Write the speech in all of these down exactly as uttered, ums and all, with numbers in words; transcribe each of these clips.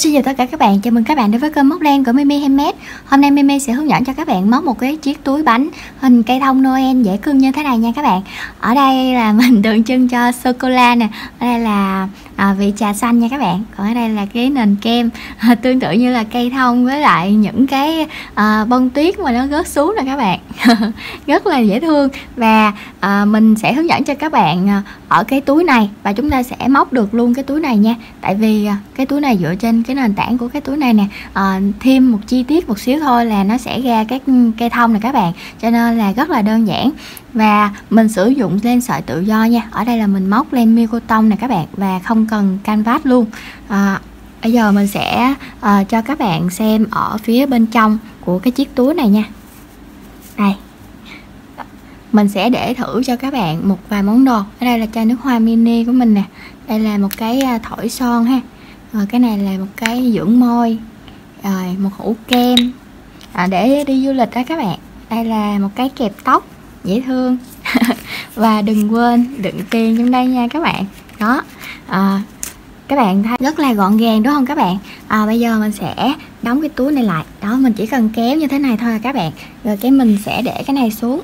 Xin chào tất cả các bạn, chào mừng các bạn đến với kênh Móc Len của Mimi Handmade. Hôm nay Mimi sẽ hướng dẫn cho các bạn móc một cái chiếc túi bánh hình cây thông Noel dễ thương như thế này nha các bạn. Ở đây là mình tượng trưng cho sô cô la nè, ở đây là à, vị trà xanh nha các bạn. Còn ở đây là cái nền kem à, tương tự như là cây thông với lại những cái à, bông tuyết mà nó rớt xuống nè các bạn. Rất là dễ thương. Và à, mình sẽ hướng dẫn cho các bạn à, ở cái túi này, và chúng ta sẽ móc được luôn cái túi này nha. Tại vì à, cái túi này dựa trên cái nền tảng của cái túi này nè, à, thêm một chi tiết một xíu thôi là nó sẽ ra cái cây thông này các bạn, cho nên là rất là đơn giản. Và mình sử dụng len sợi tự do nha. Ở đây là mình móc len Micotông nè các bạn, và không cần canvas luôn. à, bây giờ mình sẽ à, cho các bạn xem ở phía bên trong của cái chiếc túi này nha. Đây, mình sẽ để thử cho các bạn một vài món đồ. Ở đây là chai nước hoa mini của mình nè, đây là một cái thổi son ha, rồi cái này là một cái dưỡng môi, rồi một hũ kem à, để đi du lịch đó các bạn. Đây là một cái kẹp tóc dễ thương. Và đừng quên đựng tiền trong đây nha các bạn. Đó, à, các bạn thấy rất là gọn gàng đúng không các bạn? À, bây giờ mình sẽ đóng cái túi này lại. Đó, mình chỉ cần kéo như thế này thôi các bạn. Rồi cái mình sẽ để cái này xuống.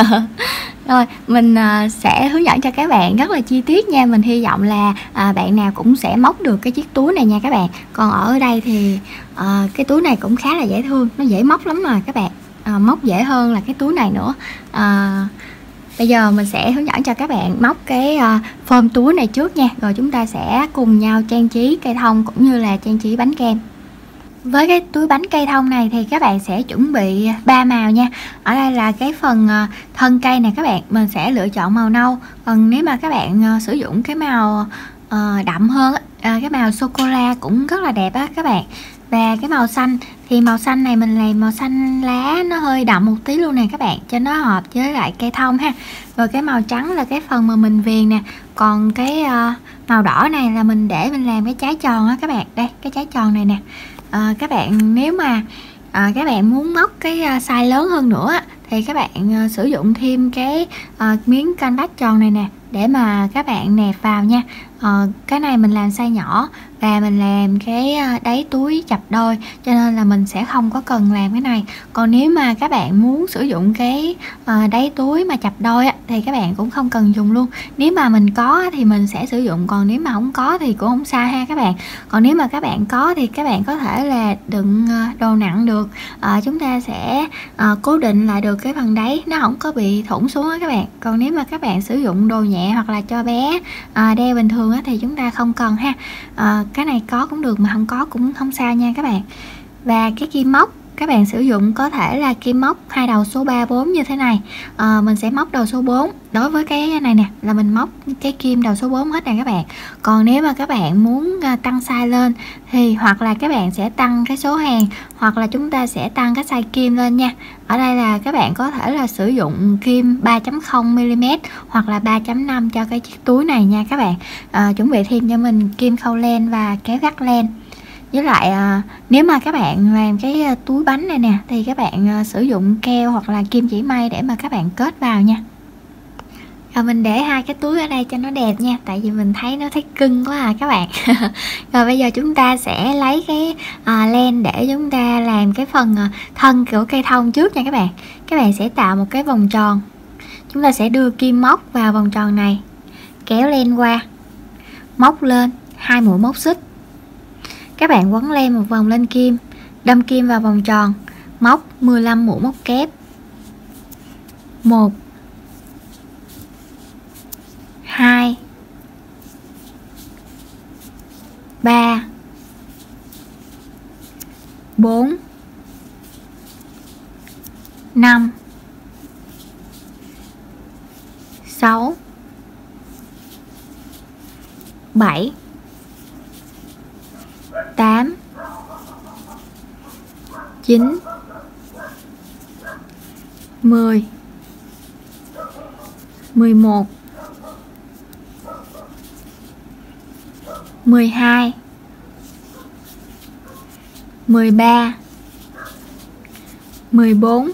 Rồi mình à, sẽ hướng dẫn cho các bạn rất là chi tiết nha. Mình hy vọng là à, bạn nào cũng sẽ móc được cái chiếc túi này nha các bạn. Còn ở đây thì à, cái túi này cũng khá là dễ thương, nó dễ móc lắm mà các bạn. À, móc dễ hơn là cái túi này nữa. à, Bây giờ mình sẽ hướng dẫn cho các bạn móc cái uh, phơm túi này trước nha. Rồi chúng ta sẽ cùng nhau trang trí cây thông cũng như là trang trí bánh kem. Với cái túi bánh cây thông này thì các bạn sẽ chuẩn bị ba màu nha. Ở đây là cái phần uh, thân cây này các bạn, mình sẽ lựa chọn màu nâu. Còn nếu mà các bạn uh, sử dụng cái màu uh, đậm hơn, uh, cái màu sô cô la cũng rất là đẹp á các bạn. Và cái màu xanh thì màu xanh này mình làm màu xanh lá nó hơi đậm một tí luôn nè các bạn, cho nó hợp với lại cây thông ha. Rồi cái màu trắng là cái phần mà mình viền nè. Còn cái uh, màu đỏ này là mình để mình làm cái trái tròn á các bạn. Đây, cái trái tròn này nè. uh, Các bạn nếu mà uh, các bạn muốn móc cái uh, size lớn hơn nữa thì các bạn uh, sử dụng thêm cái uh, miếng canvas tròn này nè, để mà các bạn nẹp vào nha. Ờ, cái này mình làm size nhỏ và mình làm cái đáy túi chập đôi, cho nên là mình sẽ không có cần làm cái này. Còn nếu mà các bạn muốn sử dụng cái uh, đáy túi mà chập đôi á, thì các bạn cũng không cần dùng luôn. Nếu mà mình có thì mình sẽ sử dụng, còn nếu mà không có thì cũng không sao ha các bạn. Còn nếu mà các bạn có thì các bạn có thể là đựng uh, đồ nặng được. Uh, chúng ta sẽ uh, cố định lại được cái phần đáy, nó không có bị thủng xuống á các bạn. Còn nếu mà các bạn sử dụng đồ nhẹ hoặc là cho bé uh, đeo bình thường thì chúng ta không cần ha. À, cái này có cũng được mà không có cũng không sao nha các bạn. Và cái kim móc các bạn sử dụng có thể là kim móc hai đầu số ba bốn như thế này. À, mình sẽ móc đầu số bốn. Đối với cái này nè là mình móc cái kim đầu số bốn hết nè các bạn. Còn nếu mà các bạn muốn tăng size lên thì hoặc là các bạn sẽ tăng cái số hàng, hoặc là chúng ta sẽ tăng cái size kim lên nha. Ở đây là các bạn có thể là sử dụng kim ba chấm không mi li mét hoặc là ba chấm năm cho cái chiếc túi này nha các bạn. À, chuẩn bị thêm cho mình kim khâu len và kéo gắt len. Với lại à, nếu mà các bạn làm cái túi bánh này nè thì các bạn à, sử dụng keo hoặc là kim chỉ may để mà các bạn kết vào nha. Rồi mình để hai cái túi ở đây cho nó đẹp nha, tại vì mình thấy nó thấy cưng quá à các bạn. Rồi bây giờ chúng ta sẽ lấy cái à, len để chúng ta làm cái phần à, thân của cây thông trước nha các bạn. Các bạn sẽ tạo một cái vòng tròn. Chúng ta sẽ đưa kim móc vào vòng tròn này, kéo len qua, móc lên hai mũi móc xích. Các bạn quấn len một vòng lên kim, đâm kim vào vòng tròn, móc mười lăm mũi móc kép. một hai ba bốn năm sáu bảy tám chín mười mười một mười hai mười ba mười bốn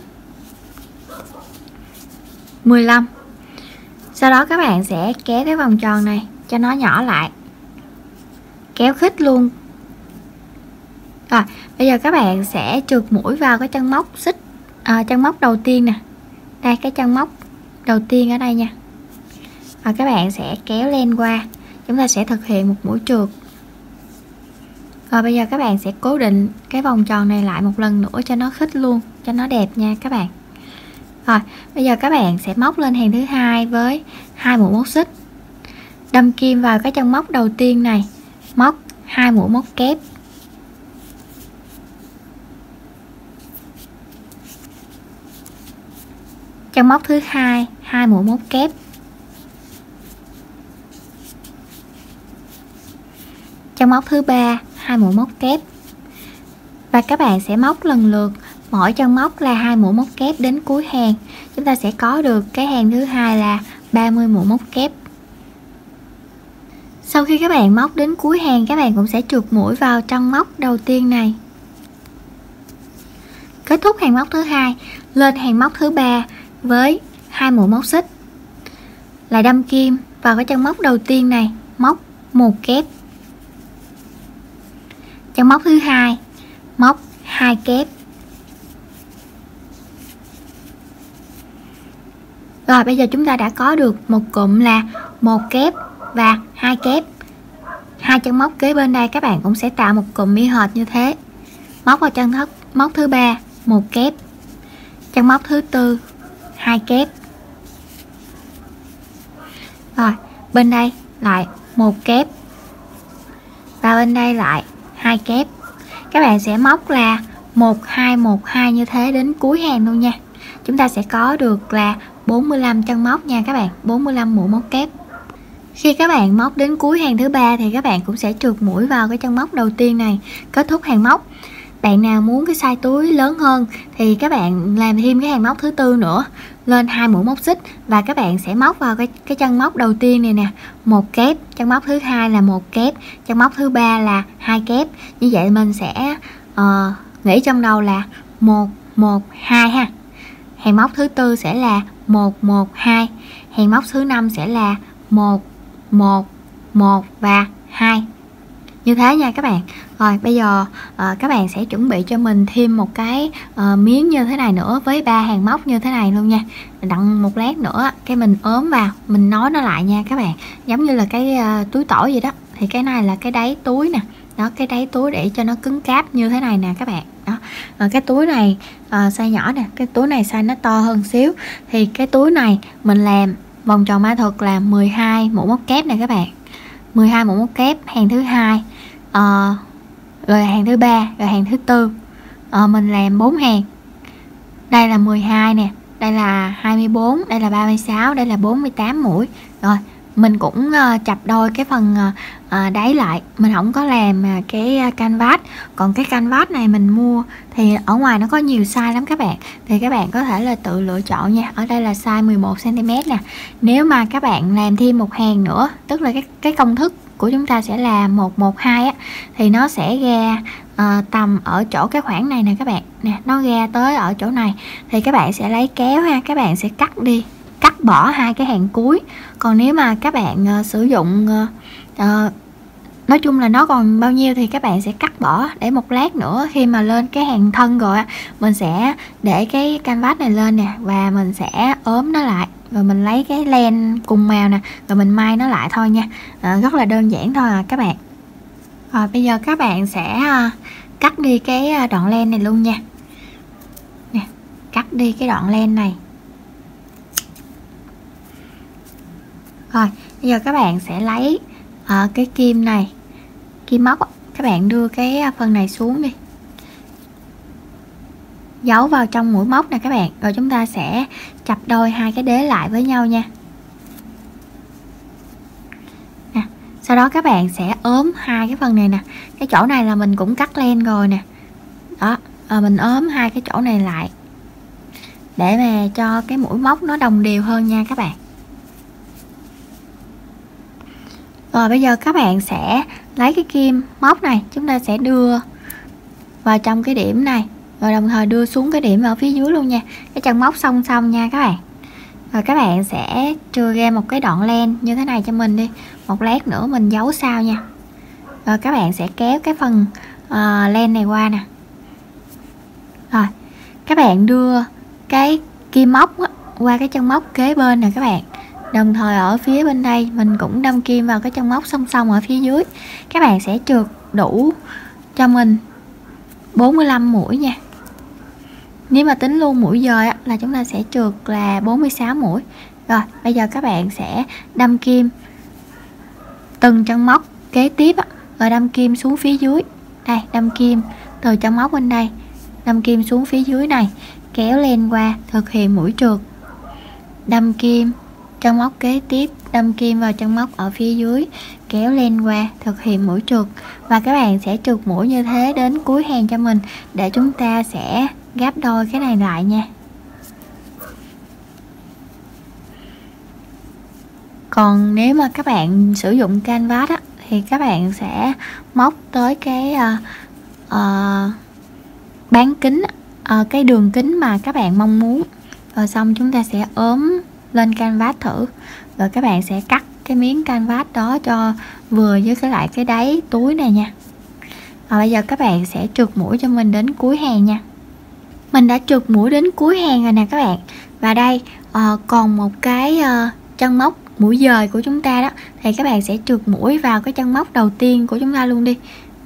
mười lăm. Sau đó các bạn sẽ kéo cái vòng tròn này cho nó nhỏ lại, kéo khít luôn Rồi bây giờ các bạn sẽ trượt mũi vào cái chân móc xích à, chân móc đầu tiên nè, đây cái chân móc đầu tiên ở đây nha, và các bạn sẽ kéo len qua, chúng ta sẽ thực hiện một mũi trượt. Rồi bây giờ các bạn sẽ cố định cái vòng tròn này lại một lần nữa cho nó khít luôn, cho nó đẹp nha các bạn. Rồi bây giờ các bạn sẽ móc lên hàng thứ hai với hai mũi móc xích, đâm kim vào cái chân móc đầu tiên này, móc hai mũi móc kép, chân móc thứ hai hai mũi móc kép, chân móc thứ ba hai mũi móc kép, và các bạn sẽ móc lần lượt mỗi chân móc là hai mũi móc kép đến cuối hàng. Chúng ta sẽ có được cái hàng thứ hai là ba mươi mũi móc kép. Sau khi các bạn móc đến cuối hàng, các bạn cũng sẽ trượt mũi vào chân móc đầu tiên này, kết thúc hàng móc thứ hai, lên hàng móc thứ ba với hai mũi móc xích, lại đâm kim vào cái chân móc đầu tiên này, móc một kép, chân móc thứ hai móc hai kép. Rồi bây giờ chúng ta đã có được một cụm là một kép và hai kép. Hai chân móc kế bên đây các bạn cũng sẽ tạo một cụm y hệt như thế, móc vào chân thất móc thứ ba một kép, chân móc thứ tư hai kép. Rồi bên đây lại một kép, và bên đây lại hai kép. Các bạn sẽ móc là một hai một hai như thế đến cuối hàng luôn nha. Chúng ta sẽ có được là bốn mươi lăm chân móc nha các bạn, bốn mươi lăm mũi móc kép. Khi các bạn móc đến cuối hàng thứ ba thì các bạn cũng sẽ trượt mũi vào cái chân móc đầu tiên này, kết thúc hàng móc. Bạn nào muốn cái size túi lớn hơn thì các bạn làm thêm cái hàng móc thứ tư nữa, lên hai mũi móc xích, và các bạn sẽ móc vào cái cái chân móc đầu tiên này nè, một kép, chân móc thứ hai là một kép, chân móc thứ ba là hai kép. Như vậy mình sẽ uh, nghĩ trong đầu là một một hai ha. Hàng móc thứ tư sẽ là một một hai, hàng móc thứ năm sẽ là một một một và hai. Như thế nha các bạn. Rồi bây giờ uh, các bạn sẽ chuẩn bị cho mình thêm một cái uh, miếng như thế này nữa với ba hàng móc như thế này luôn nha. Đặng một lát nữa cái mình ốm vào, mình nối nó lại nha các bạn. Giống như là cái uh, túi tỏi vậy đó. Thì cái này là cái đáy túi nè. Đó, cái đáy túi để cho nó cứng cáp như thế này nè các bạn. Đó. Uh, cái túi này uh, size nhỏ nè, cái túi này size nó to hơn xíu. Thì cái túi này mình làm vòng tròn ma thuật là mười hai mũi móc kép nè các bạn. mười hai mũi móc kép hàng thứ hai. Uh, rồi hàng thứ ba, rồi hàng thứ tư, uh, mình làm bốn hàng. Đây là mười hai nè, đây là hai mươi bốn, đây là ba mươi sáu, đây là bốn mươi tám mũi. Rồi mình cũng uh, chập đôi cái phần uh, uh, đáy lại, mình không có làm uh, cái uh, canvas. Còn cái canvas này mình mua thì ở ngoài nó có nhiều size lắm các bạn, thì các bạn có thể là tự lựa chọn nha. Ở đây là size mười một xăng ti mét nè. Nếu mà các bạn làm thêm một hàng nữa, tức là cái, cái công thức của chúng ta sẽ là một một hai á, thì nó sẽ ra uh, tầm ở chỗ cái khoảng này nè các bạn nè, nó ra tới ở chỗ này thì các bạn sẽ lấy kéo ha, các bạn sẽ cắt đi, cắt bỏ hai cái hàng cuối. Còn nếu mà các bạn uh, sử dụng uh, uh, nói chung là nó còn bao nhiêu thì các bạn sẽ cắt bỏ, để một lát nữa khi mà lên cái hàng thân rồi mình sẽ để cái canvas này lên nè, và mình sẽ ốm nó lại, rồi mình lấy cái len cùng màu nè, rồi mình may nó lại thôi nha. À, rất là đơn giản thôi à các bạn. Rồi bây giờ các bạn sẽ cắt đi cái đoạn len này luôn nha nè, cắt đi cái đoạn len này. Rồi bây giờ các bạn sẽ lấy uh, cái kim này, kim móc, các bạn đưa cái phần này xuống đi, giấu vào trong mũi móc nè các bạn. Rồi chúng ta sẽ chập đôi hai cái đế lại với nhau nha nè. Sau đó các bạn sẽ ốm hai cái phần này nè, cái chỗ này là mình cũng cắt len rồi nè. Đó, à, mình ốm hai cái chỗ này lại để mà cho cái mũi móc nó đồng đều hơn nha các bạn. Rồi bây giờ các bạn sẽ lấy cái kim móc này, chúng ta sẽ đưa vào trong cái điểm này, rồi đồng thời đưa xuống cái điểm ở phía dưới luôn nha, cái chân móc song song nha các bạn. Rồi các bạn sẽ chừa ra một cái đoạn len như thế này cho mình đi, một lát nữa mình giấu sau nha. Rồi các bạn sẽ kéo cái phần uh, len này qua nè. Rồi các bạn đưa cái kim móc á, qua cái chân móc kế bên nè các bạn. Đồng thời ở phía bên đây mình cũng đâm kim vào cái chân móc song song ở phía dưới. Các bạn sẽ trượt đủ cho mình bốn mươi lăm mũi nha. Nếu mà tính luôn mũi dời á, là chúng ta sẽ trượt là bốn mươi sáu mũi. Rồi bây giờ các bạn sẽ đâm kim từng chân móc kế tiếp á, rồi đâm kim xuống phía dưới. Đây, đâm kim từ chân móc bên đây, đâm kim xuống phía dưới này, kéo len qua, thực hiện mũi trượt, đâm kim chân móc kế tiếp, đâm kim vào chân móc ở phía dưới, kéo len qua, thực hiện mũi trượt. Và các bạn sẽ trượt mũi như thế đến cuối hàng cho mình, để chúng ta sẽ gấp đôi cái này lại nha. Còn nếu mà các bạn sử dụng canvas á, thì các bạn sẽ móc tới cái uh, uh, bán kính, uh, cái đường kính mà các bạn mong muốn, rồi xong chúng ta sẽ ốm lên canvas thử, rồi các bạn sẽ cắt cái miếng canvas đó cho vừa với cái lại cái đáy túi này nha. Và bây giờ các bạn sẽ trượt mũi cho mình đến cuối hàng nha. Mình đã trượt mũi đến cuối hàng rồi nè các bạn. Và đây uh, còn một cái uh, chân móc mũi dời của chúng ta đó, thì các bạn sẽ trượt mũi vào cái chân móc đầu tiên của chúng ta luôn đi.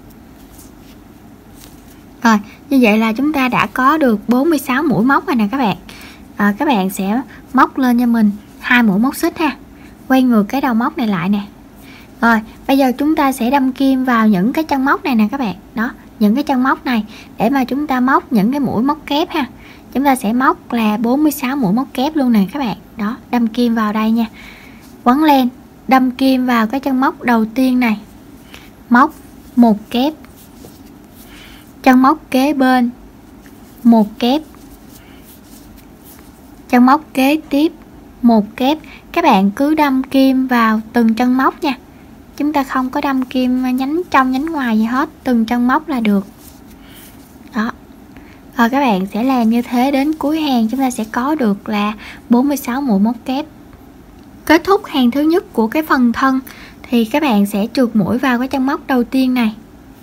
Rồi như vậy là chúng ta đã có được bốn mươi sáu mũi móc rồi nè các bạn. À, các bạn sẽ móc lên cho mình hai mũi móc xích ha, quay ngược cái đầu móc này lại nè. Rồi bây giờ chúng ta sẽ đâm kim vào những cái chân móc này nè các bạn. Đó, những cái chân móc này để mà chúng ta móc những cái mũi móc kép ha. Chúng ta sẽ móc là bốn mươi sáu mũi móc kép luôn nè các bạn. Đó, đâm kim vào đây nha, quấn len, đâm kim vào cái chân móc đầu tiên này, móc một kép, chân móc kế bên một kép, chân móc kế tiếp một kép. Các bạn cứ đâm kim vào từng chân móc nha, chúng ta không có đâm kim nhánh trong nhánh ngoài gì hết, từng chân móc là được. Đó, rồi các bạn sẽ làm như thế đến cuối hàng, chúng ta sẽ có được là bốn mươi sáu mũi móc kép. Kết thúc hàng thứ nhất của cái phần thân thì các bạn sẽ trượt mũi vào cái chân móc đầu tiên này.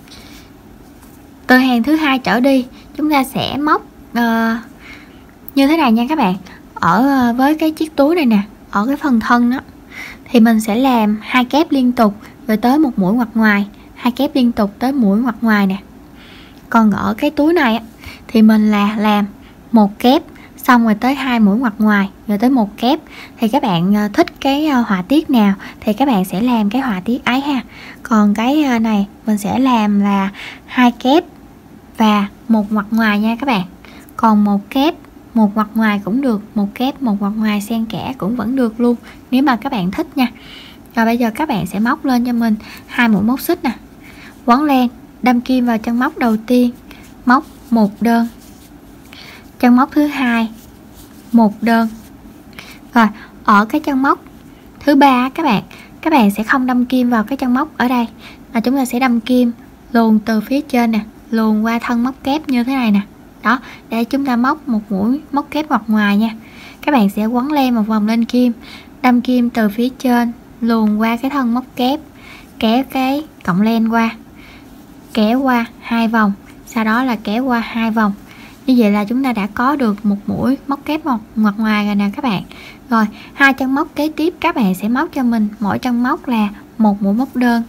Từ hàng thứ hai trở đi chúng ta sẽ móc uh, như thế này nha các bạn. Ở uh, với cái chiếc túi này nè, ở cái phần thân đó thì mình sẽ làm hai kép liên tục rồi tới một mũi ngoặt ngoài, hai kép liên tục tới mũi ngoặt ngoài nè. Còn ở cái túi này thì mình là làm một kép xong rồi tới hai mũi ngoặt ngoài rồi tới một kép. Thì các bạn thích cái họa tiết nào thì các bạn sẽ làm cái họa tiết ấy ha. Còn cái này mình sẽ làm là hai kép và một ngoặt ngoài nha các bạn. Còn một kép một ngoặt ngoài cũng được, một kép một ngoặt ngoài xen kẽ cũng vẫn được luôn, nếu mà các bạn thích nha. Rồi bây giờ các bạn sẽ móc lên cho mình hai mũi móc xích nè, quấn len, đâm kim vào chân móc đầu tiên, móc một đơn, chân móc thứ hai một đơn. Rồi ở cái chân móc thứ ba các bạn các bạn sẽ không đâm kim vào cái chân móc ở đây, mà chúng ta sẽ đâm kim luồn từ phía trên nè, luồn qua thân móc kép như thế này nè. Đó, để chúng ta móc một mũi móc kép ngoặt ngoài nha. Các bạn sẽ quấn len một vòng lên kim, đâm kim từ phía trên luồn qua cái thân móc kép, kéo cái cọng len qua, kéo qua hai vòng, sau đó là kéo qua hai vòng. Như vậy là chúng ta đã có được một mũi móc kép một ngoặt ngoài rồi nè các bạn. Rồi hai chân móc kế tiếp các bạn sẽ móc cho mình mỗi chân móc là một mũi móc đơn,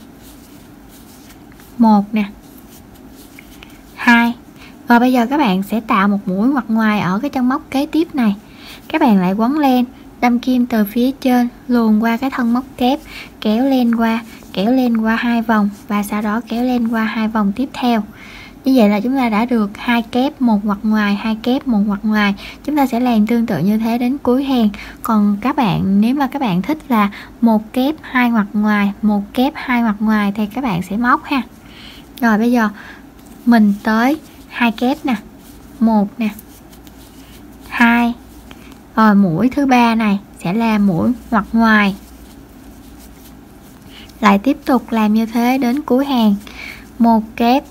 một nè, hai. Rồi bây giờ các bạn sẽ tạo một mũi ngoặt ngoài ở cái chân móc kế tiếp này. Các bạn lại quấn len, đâm kim từ phía trên luồn qua cái thân móc kép, kéo len qua, kéo len qua hai vòng và sau đó kéo len qua hai vòng tiếp theo. Như vậy là chúng ta đã được hai kép một ngoặt ngoài, hai kép một ngoặt ngoài. Chúng ta sẽ làm tương tự như thế đến cuối hàng. Còn các bạn nếu mà các bạn thích là một kép hai ngoặt ngoài, một kép hai ngoặt ngoài thì các bạn sẽ móc ha. Rồi bây giờ mình tới hai kép nè, một nè, hai. Rồi mũi thứ ba này sẽ là mũi ngoặt ngoài. Lại tiếp tục làm như thế đến cuối hàng. Một kép,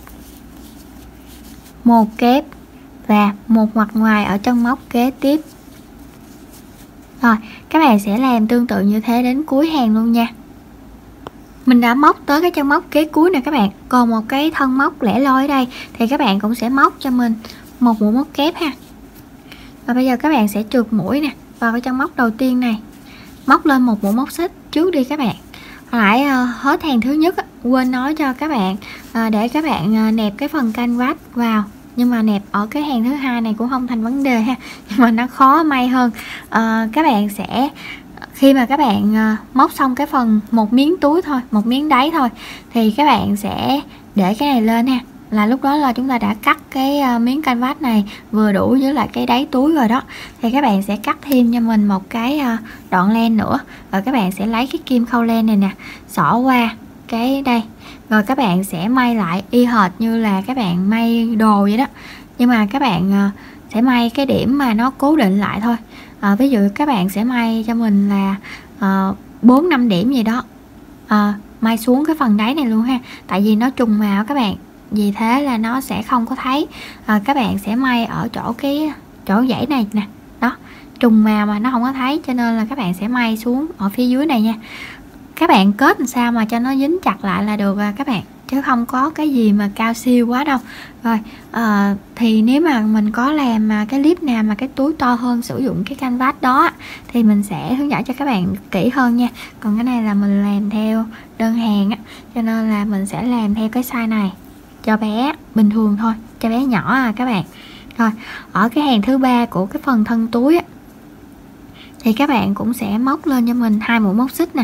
một kép và một ngoặt ngoài ở chân móc kế tiếp. Rồi các bạn sẽ làm tương tự như thế đến cuối hàng luôn nha. Mình đã móc tới cái chân móc kế cuối nè các bạn, còn một cái thân móc lẻ loi ở đây thì các bạn cũng sẽ móc cho mình một mũi móc kép ha. Và bây giờ các bạn sẽ trượt mũi nè vào cái chân móc đầu tiên này, móc lên một mũi móc xích trước đi các bạn. Hồi nãy uh, hết hàng thứ nhất quên nói cho các bạn uh, để các bạn uh, nẹp cái phần canvas vào, nhưng mà nẹp ở cái hàng thứ hai này cũng không thành vấn đề ha, nhưng mà nó khó may hơn. Uh, các bạn sẽ khi mà các bạn uh, móc xong cái phần một miếng túi thôi, một miếng đáy thôi, thì các bạn sẽ để cái này lên ha, là lúc đó là chúng ta đã cắt cái uh, miếng canvas này vừa đủ với lại cái đáy túi rồi đó. Thì các bạn sẽ cắt thêm cho mình một cái uh, đoạn len nữa, và các bạn sẽ lấy cái kim khâu len này nè xỏ qua cái đây, rồi các bạn sẽ may lại y hệt như là các bạn may đồ vậy đó, nhưng mà các bạn uh, sẽ may cái điểm mà nó cố định lại thôi. À, ví dụ các bạn sẽ may cho mình là bốn năm điểm gì đó, à, may xuống cái phần đáy này luôn ha, tại vì nó trùng màu các bạn, vì thế là nó sẽ không có thấy. À, các bạn sẽ may ở chỗ cái chỗ dãy này nè, đó trùng màu mà nó không có thấy, cho nên là các bạn sẽ may xuống ở phía dưới này nha. Các bạn kết làm sao mà cho nó dính chặt lại là được à các bạn, chứ không có cái gì mà cao siêu quá đâu. Rồi à, thì nếu mà mình có làm mà cái clip nào mà cái túi to hơn sử dụng cái canvas đó thì mình sẽ hướng dẫn cho các bạn kỹ hơn nha. Còn cái này là mình làm theo đơn hàng á, cho nên là mình sẽ làm theo cái size này cho bé bình thường thôi, cho bé nhỏ à các bạn. Rồi ở cái hàng thứ ba của cái phần thân túi á, thì các bạn cũng sẽ móc lên cho mình hai mũi móc xích nè.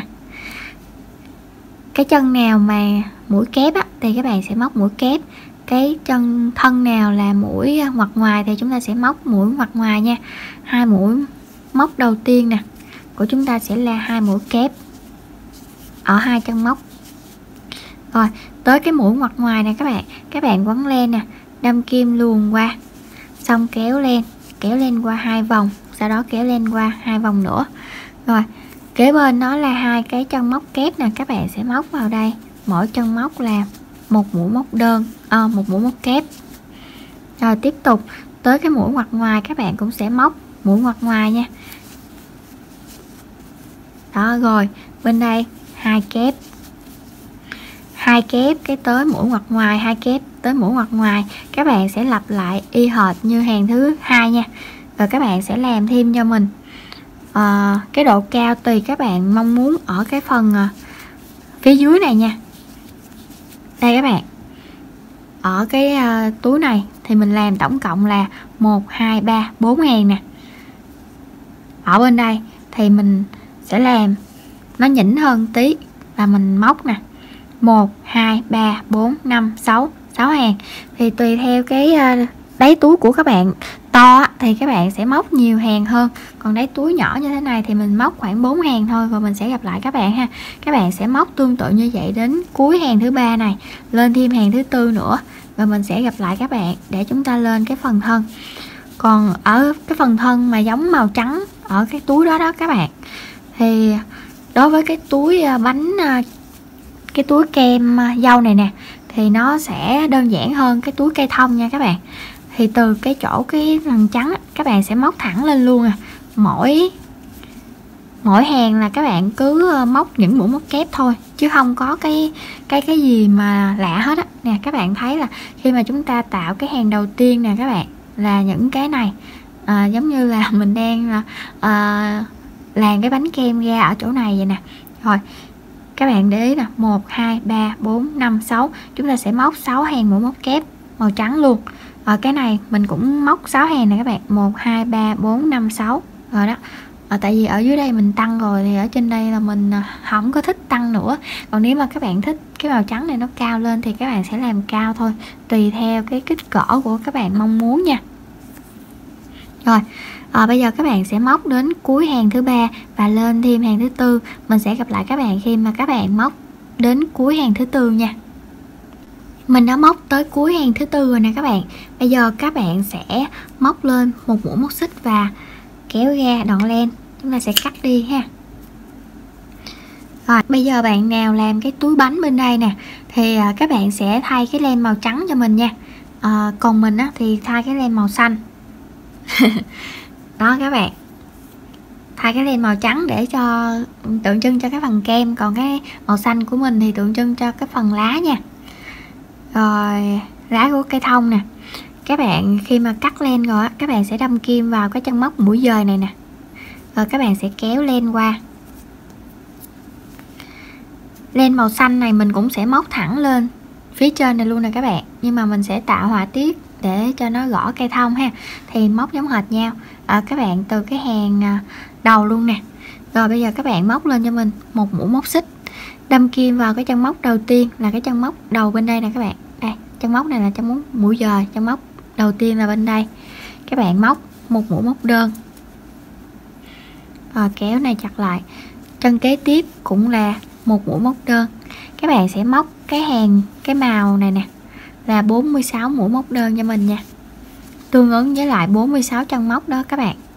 Cái chân nào mà mũi kép á, thì các bạn sẽ móc mũi kép. Cái chân thân nào là mũi ngoặt ngoài thì chúng ta sẽ móc mũi ngoặt ngoài nha. Hai mũi móc đầu tiên nè của chúng ta sẽ là hai mũi kép ở hai chân móc. Rồi tới cái mũi ngoặt ngoài này các bạn, các bạn quấn len nè, đâm kim luồn qua, xong kéo len, kéo len qua hai vòng, sau đó kéo len qua hai vòng nữa. Rồi kế bên đó là hai cái chân móc kép nè, các bạn sẽ móc vào đây, mỗi chân móc là một mũi móc đơn, à, một mũi móc kép. Rồi tiếp tục tới cái mũi ngoặt ngoài, các bạn cũng sẽ móc mũi ngoặt ngoài nha. Đó, rồi bên đây hai kép, hai kép cái tới mũi ngoặt ngoài, hai kép tới mũi ngoặt ngoài. Các bạn sẽ lặp lại y hệt như hàng thứ hai nha. Và các bạn sẽ làm thêm cho mình à, cái độ cao tùy các bạn mong muốn ở cái phần à, phía dưới này nha. Đây các bạn, ở cái à, túi này thì mình làm tổng cộng là một, hai, ba, bốn hàng nè. Ở bên đây thì mình sẽ làm nó nhỉnh hơn tí, và mình móc nè một, hai, ba, bốn, năm, sáu, sáu hàng. Thì tùy theo cái à, đáy túi của các bạn to thì các bạn sẽ móc nhiều hàng hơn, còn đáy túi nhỏ như thế này thì mình móc khoảng bốn hàng thôi. Và mình sẽ gặp lại các bạn ha. Các bạn sẽ móc tương tự như vậy đến cuối hàng thứ ba này, lên thêm hàng thứ tư nữa, và mình sẽ gặp lại các bạn để chúng ta lên cái phần thân. Còn ở cái phần thân mà giống màu trắng ở cái túi đó đó các bạn, thì đối với cái túi bánh, cái túi kem dâu này nè, thì nó sẽ đơn giản hơn cái túi cây thông nha các bạn. Thì từ cái chỗ cái phần trắng các bạn sẽ móc thẳng lên luôn à. Mỗi mỗi hàng là các bạn cứ móc những mũi móc kép thôi, chứ không có cái cái cái gì mà lạ hết á. Nè các bạn thấy là khi mà chúng ta tạo cái hàng đầu tiên nè các bạn, là những cái này à, giống như là mình đang à, làm cái bánh kem ra ở chỗ này vậy nè. Rồi các bạn để ý nè, một, hai, ba, bốn, năm, sáu, chúng ta sẽ móc sáu hàng mũi móc kép màu trắng luôn. Ở cái này mình cũng móc sáu hàng này các bạn, một, hai, ba, bốn, năm, sáu rồi đó. À, tại vì ở dưới đây mình tăng rồi thì ở trên đây là mình không có thích tăng nữa. Còn nếu mà các bạn thích cái màu trắng này nó cao lên thì các bạn sẽ làm cao thôi, tùy theo cái kích cỡ của các bạn mong muốn nha. Rồi à, bây giờ các bạn sẽ móc đến cuối hàng thứ ba và lên thêm hàng thứ tư. Mình sẽ gặp lại các bạn khi mà các bạn móc đến cuối hàng thứ tư nha. Mình đã móc tới cuối hàng thứ tư rồi nè các bạn. Bây giờ các bạn sẽ móc lên một mũi móc xích và kéo ra đoạn len, chúng ta sẽ cắt đi ha. Rồi bây giờ bạn nào làm cái túi bánh bên đây nè, thì các bạn sẽ thay cái len màu trắng cho mình nha. À, còn mình á, thì thay cái len màu xanh. Đó các bạn, thay cái len màu trắng để cho tượng trưng cho cái phần kem, còn cái màu xanh của mình thì tượng trưng cho cái phần lá nha. Rồi lá của cây thông nè, các bạn khi mà cắt len rồi á, các bạn sẽ đâm kim vào cái chân móc mũi dời này nè, rồi các bạn sẽ kéo len qua. Len màu xanh này mình cũng sẽ móc thẳng lên phía trên này luôn nè các bạn, nhưng mà mình sẽ tạo họa tiết để cho nó gõ cây thông ha, thì móc giống hệt nhau. À, các bạn từ cái hàng đầu luôn nè. Rồi bây giờ các bạn móc lên cho mình một mũi móc xích, đâm kim vào cái chân móc đầu tiên là cái chân móc đầu bên đây nè các bạn. Đây, chân móc này là chân móc mũi dời, chân móc đầu tiên là bên đây. Các bạn móc một mũi móc đơn, rồi kéo này chặt lại. Chân kế tiếp cũng là một mũi móc đơn. Các bạn sẽ móc cái hàng cái màu này nè là bốn mươi sáu mũi móc đơn cho mình nha, tương ứng với lại bốn mươi sáu chân móc đó các bạn.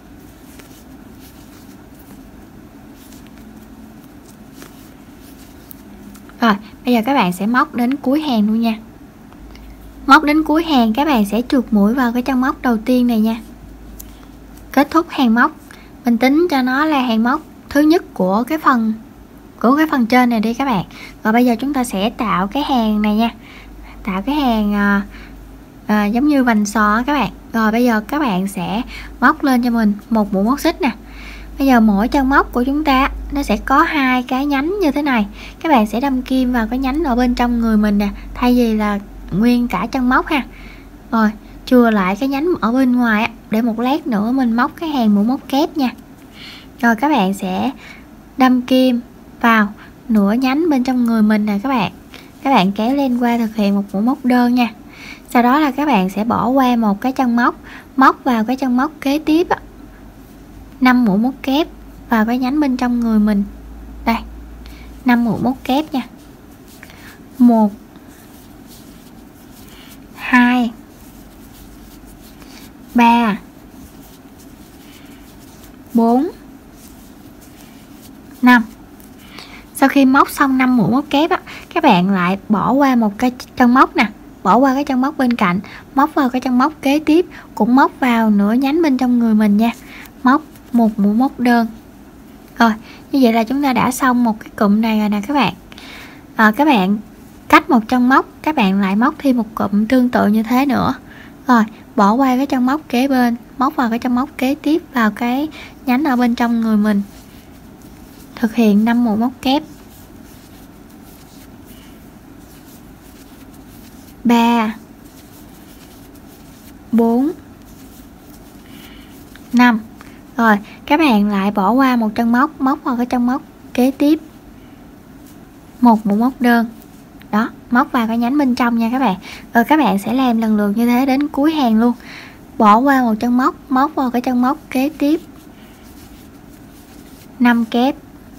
Rồi bây giờ các bạn sẽ móc đến cuối hàng luôn nha. Móc đến cuối hàng các bạn sẽ trượt mũi vào cái chân móc đầu tiên này nha. Kết thúc hàng móc, mình tính cho nó là hàng móc thứ nhất của cái phần của cái phần trên này đi các bạn. Rồi bây giờ chúng ta sẽ tạo cái hàng này nha, tạo cái hàng à, à, giống như vành sò các bạn. Rồi bây giờ các bạn sẽ móc lên cho mình một mũi móc xích nè. Bây giờ mỗi chân móc của chúng ta nó sẽ có hai cái nhánh như thế này, các bạn sẽ đâm kim vào cái nhánh ở bên trong người mình nè, thay vì là nguyên cả chân móc ha. Rồi chừa lại cái nhánh ở bên ngoài á, để một lát nữa mình móc cái hàng mũi móc kép nha. Rồi các bạn sẽ đâm kim vào nửa nhánh bên trong người mình nè các bạn. Các bạn kéo lên qua thực hiện một mũi móc đơn nha. Sau đó là các bạn sẽ bỏ qua một cái chân móc, móc vào cái chân móc kế tiếp á, năm mũi móc kép vào cái nhánh bên trong người mình. Đây, năm mũi móc kép nha. Một, hai, ba, bốn, năm. Sau khi móc xong năm mũi móc kép á, các bạn lại bỏ qua một cái chân móc nè, bỏ qua cái chân móc bên cạnh, móc vào cái chân móc kế tiếp, cũng móc vào nửa nhánh bên trong người mình nha. Móc một mũi móc đơn. Rồi, như vậy là chúng ta đã xong một cái cụm này rồi nè các bạn. À, các bạn cách một chân móc, các bạn lại móc thêm một cụm tương tự như thế nữa. Rồi, bỏ qua cái chân móc kế bên, móc vào cái chân móc kế tiếp vào cái nhánh ở bên trong người mình. Thực hiện năm mũi móc kép. ba, bốn, năm. Rồi các bạn lại bỏ qua một chân móc, móc vào cái chân móc kế tiếp một mũi móc đơn. Đó, móc vào cái nhánh bên trong nha các bạn. Rồi các bạn sẽ làm lần lượt như thế đến cuối hàng luôn. Bỏ qua một chân móc, móc vào cái chân móc kế tiếp năm kép.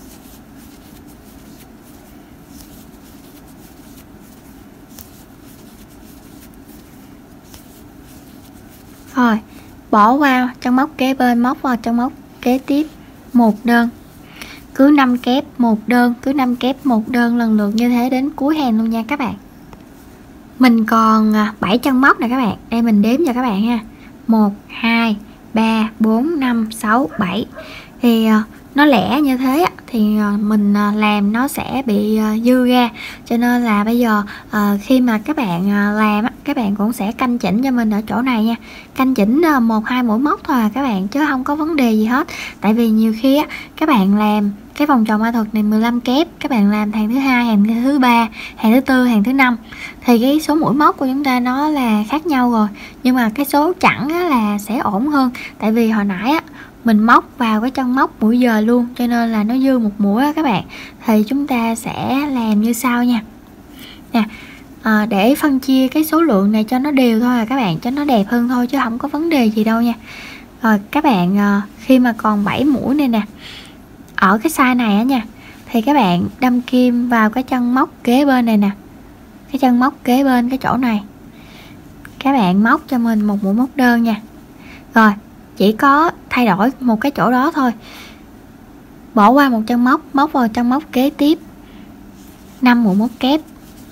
Rồi, bỏ qua chân móc kế bên, móc vào chân móc kế tiếp một đơn. Cứ năm kép một đơn, cứ năm kép một đơn lần lượt như thế đến cuối hàng luôn nha các bạn. Mình còn bảy chân móc nè các bạn. Đây mình đếm cho các bạn ha. một, hai, ba, bốn, năm, sáu, bảy. Thì nó lẻ như thế thì mình làm nó sẽ bị dư ra, cho nên là bây giờ khi mà các bạn làm các bạn cũng sẽ canh chỉnh cho mình ở chỗ này nha. Canh chỉnh một hai mũi móc thôi à các bạn, chứ không có vấn đề gì hết. Tại vì nhiều khi á các bạn làm cái vòng tròn ma thuật này mười lăm kép, các bạn làm hàng thứ hai, hàng thứ ba, hàng thứ tư, hàng thứ năm thì cái số mũi móc của chúng ta nó là khác nhau rồi, nhưng mà cái số chẵn á là sẽ ổn hơn. Tại vì hồi nãy á mình móc vào cái chân móc mũi dời luôn, cho nên là nó dư một mũi á các bạn. Thì chúng ta sẽ làm như sau nha. Nè, à, để phân chia cái số lượng này cho nó đều thôi à các bạn, cho nó đẹp hơn thôi chứ không có vấn đề gì đâu nha. Rồi các bạn à, khi mà còn bảy mũi này nè, ở cái size này á nha, thì các bạn đâm kim vào cái chân móc kế bên này nè, cái chân móc kế bên cái chỗ này, các bạn móc cho mình một mũi móc đơn nha. Rồi chỉ có thay đổi một cái chỗ đó thôi, bỏ qua một chân móc, móc vào chân móc kế tiếp năm mũi móc kép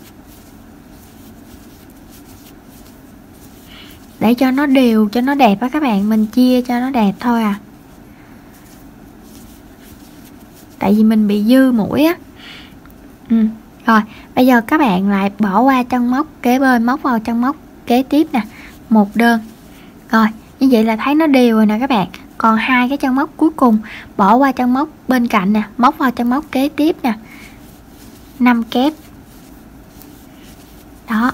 để cho nó đều, cho nó đẹp á các bạn. Mình chia cho nó đẹp thôi à. tại vì mình bị dư mũi á. ừ. Rồi bây giờ các bạn lại bỏ qua chân móc kế bên, móc vào chân móc kế tiếp nè, một đơn. Rồi như vậy là thấy nó đều rồi nè các bạn. Còn hai cái chân móc cuối cùng, bỏ qua chân móc bên cạnh nè, móc vào chân móc kế tiếp nè, năm kép. Đó,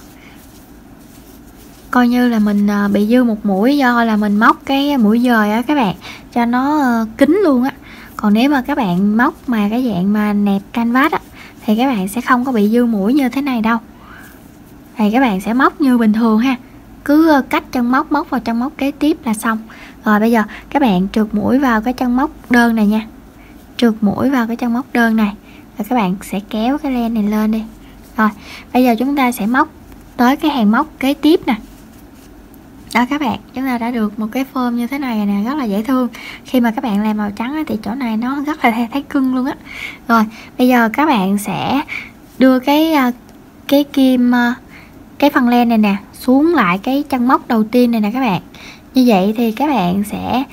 coi như là mình bị dư một mũi do là mình móc cái mũi dời á các bạn, cho nó kín luôn á. Còn nếu mà các bạn móc mà cái dạng mà nẹp canvas á thì các bạn sẽ không có bị dư mũi như thế này đâu. Thì các bạn sẽ móc như bình thường ha, cứ cách chân móc móc vào chân móc kế tiếp là xong. Rồi bây giờ các bạn trượt mũi vào cái chân móc đơn này nha, trượt mũi vào cái chân móc đơn này, rồi các bạn sẽ kéo cái len này lên đi. Rồi bây giờ chúng ta sẽ móc tới cái hàng móc kế tiếp nè. Đó các bạn, chúng ta đã được một cái form như thế này nè, rất là dễ thương. Khi mà các bạn làm màu trắng thì chỗ này nó rất là thấy cưng luôn á. Rồi bây giờ các bạn sẽ đưa cái cái kim, cái phần len này nè xuống lại cái chân móc đầu tiên này nè các bạn. Như vậy thì các bạn sẽ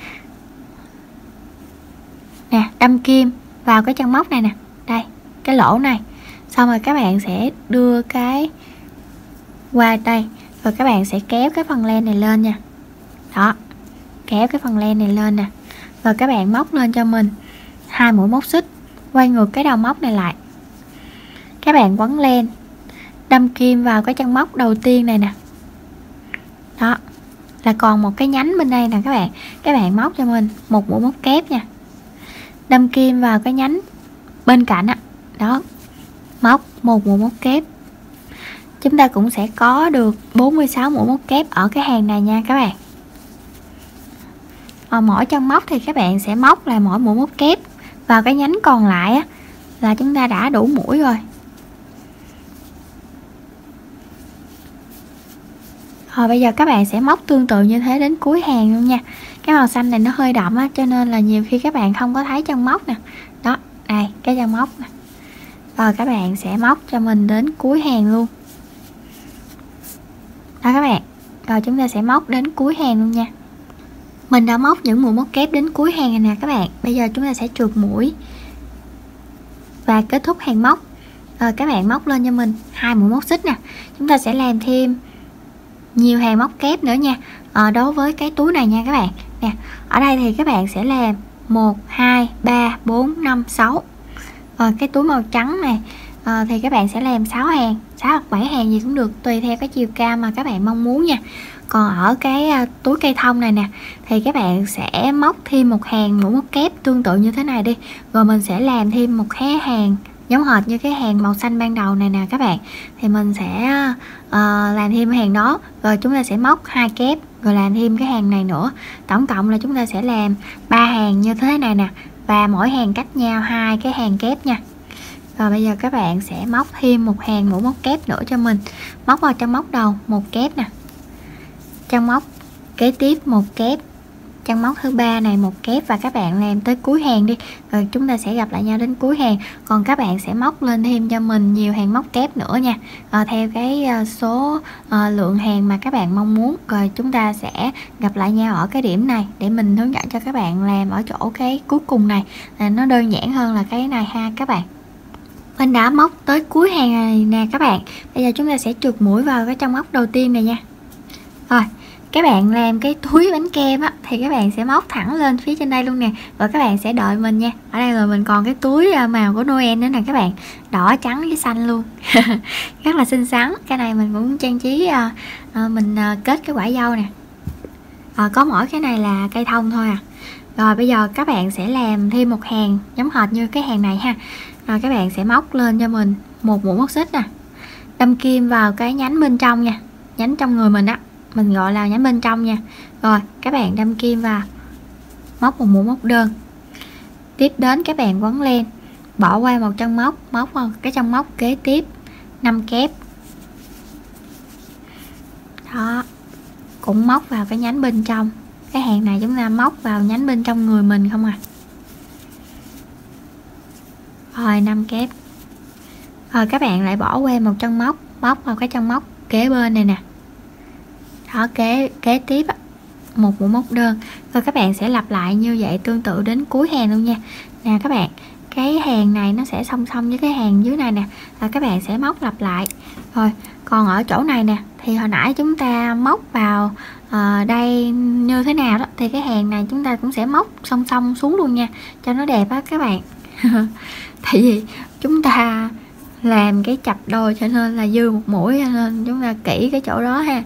nè đâm kim vào cái chân móc này nè, đây cái lỗ này. Xong rồi các bạn sẽ đưa cái qua đây, rồi các bạn sẽ kéo cái phần len này lên nha. Đó, kéo cái phần len này lên nè, rồi các bạn móc lên cho mình hai mũi móc xích, quay ngược cái đầu móc này lại. Các bạn quấn len, đâm kim vào cái chân móc đầu tiên này nè. Đó, là còn một cái nhánh bên đây nè các bạn. Các bạn móc cho mình một mũi móc kép nha, đâm kim vào cái nhánh bên cạnh á. Đó, móc một mũi móc kép. Chúng ta cũng sẽ có được bốn mươi sáu mũi móc kép ở cái hàng này nha các bạn. Ở mỗi chân móc thì các bạn sẽ móc là mỗi mũi móc kép vào cái nhánh còn lại á, là chúng ta đã đủ mũi rồi. Rồi bây giờ các bạn sẽ móc tương tự như thế đến cuối hàng luôn nha. Cái màu xanh này nó hơi đậm á, cho nên là nhiều khi các bạn không có thấy chân móc nè. Đó, đây cái chân móc nè. Rồi các bạn sẽ móc cho mình đến cuối hàng luôn. Đó các bạn. Rồi chúng ta sẽ móc đến cuối hàng luôn nha. Mình đã móc những mũi móc kép đến cuối hàng này nè các bạn. Bây giờ chúng ta sẽ trượt mũi và kết thúc hàng móc. Rồi các bạn móc lên cho mình hai mũi móc xích nè. Chúng ta sẽ làm thêm nhiều hàng móc kép nữa nha. Ờ, đối với cái túi này nha các bạn nè. Ở đây thì các bạn sẽ làm một, hai, ba, bốn, năm, sáu. Rồi cái túi màu trắng này à, thì các bạn sẽ làm sáu hàng, sáu hoặc bảy hàng gì cũng được, tùy theo cái chiều cao mà các bạn mong muốn nha. Còn ở cái uh, túi cây thông này nè thì các bạn sẽ móc thêm một hàng mũi móc kép tương tự như thế này đi. Rồi mình sẽ làm thêm một cái hàng giống hệt như cái hàng màu xanh ban đầu này nè các bạn. Thì mình sẽ uh, làm thêm hàng đó, rồi chúng ta sẽ móc hai kép, rồi làm thêm cái hàng này nữa. Tổng cộng là chúng ta sẽ làm ba hàng như thế này nè, và mỗi hàng cách nhau hai cái hàng kép nha. Rồi bây giờ các bạn sẽ móc thêm một hàng mũi móc kép nữa cho mình. Móc vào trong móc đầu một kép nè, trong móc kế tiếp một kép, trong móc thứ ba này một kép, và các bạn làm tới cuối hàng đi, rồi chúng ta sẽ gặp lại nhau đến cuối hàng. Còn các bạn sẽ móc lên thêm cho mình nhiều hàng móc kép nữa nha, à, theo cái số à, lượng hàng mà các bạn mong muốn. Rồi chúng ta sẽ gặp lại nhau ở cái điểm này để mình hướng dẫn cho các bạn làm ở chỗ cái cuối cùng này, là nó đơn giản hơn là cái này ha các bạn. Mình đã móc tới cuối hàng này nè các bạn. Bây giờ chúng ta sẽ trượt mũi vào cái trong móc đầu tiên này nha. Rồi các bạn làm cái túi bánh kem á thì các bạn sẽ móc thẳng lên phía trên đây luôn nè, và các bạn sẽ đợi mình nha. Ở đây rồi mình còn cái túi màu của Noel nữa nè các bạn, đỏ trắng với xanh luôn. Rất là xinh xắn. Cái này mình cũng trang trí à, à, mình à, kết cái quả dâu nè, à, có mỗi cái này là cây thông thôi à. Rồi bây giờ các bạn sẽ làm thêm một hàng giống hệt như cái hàng này ha. Rồi các bạn sẽ móc lên cho mình một mũi móc xích nè, đâm kim vào cái nhánh bên trong nha, nhánh trong người mình đó, mình gọi là nhánh bên trong nha. Rồi các bạn đâm kim vào, móc một mũi móc đơn. Tiếp đến các bạn quấn len, bỏ qua một chân móc, móc vào cái chân móc kế tiếp năm kép. Đó, cũng móc vào cái nhánh bên trong. Cái hàng này chúng ta móc vào nhánh bên trong người mình không à. Rồi năm kép. Rồi các bạn lại bỏ qua một chân móc, móc vào cái chân móc kế bên này nè. Đó, kế kế tiếp một mũi móc đơn. Rồi các bạn sẽ lặp lại như vậy tương tự đến cuối hàng luôn nha. Nè các bạn, cái hàng này nó sẽ song song với cái hàng dưới này nè, và các bạn sẽ móc lặp lại. Rồi còn ở chỗ này nè thì hồi nãy chúng ta móc vào uh, đây như thế nào đó, thì cái hàng này chúng ta cũng sẽ móc song song xuống luôn nha, cho nó đẹp á các bạn. Tại vì chúng ta làm cái chập đôi cho nên là dư một mũi, cho nên chúng ta kỹ cái chỗ đó ha.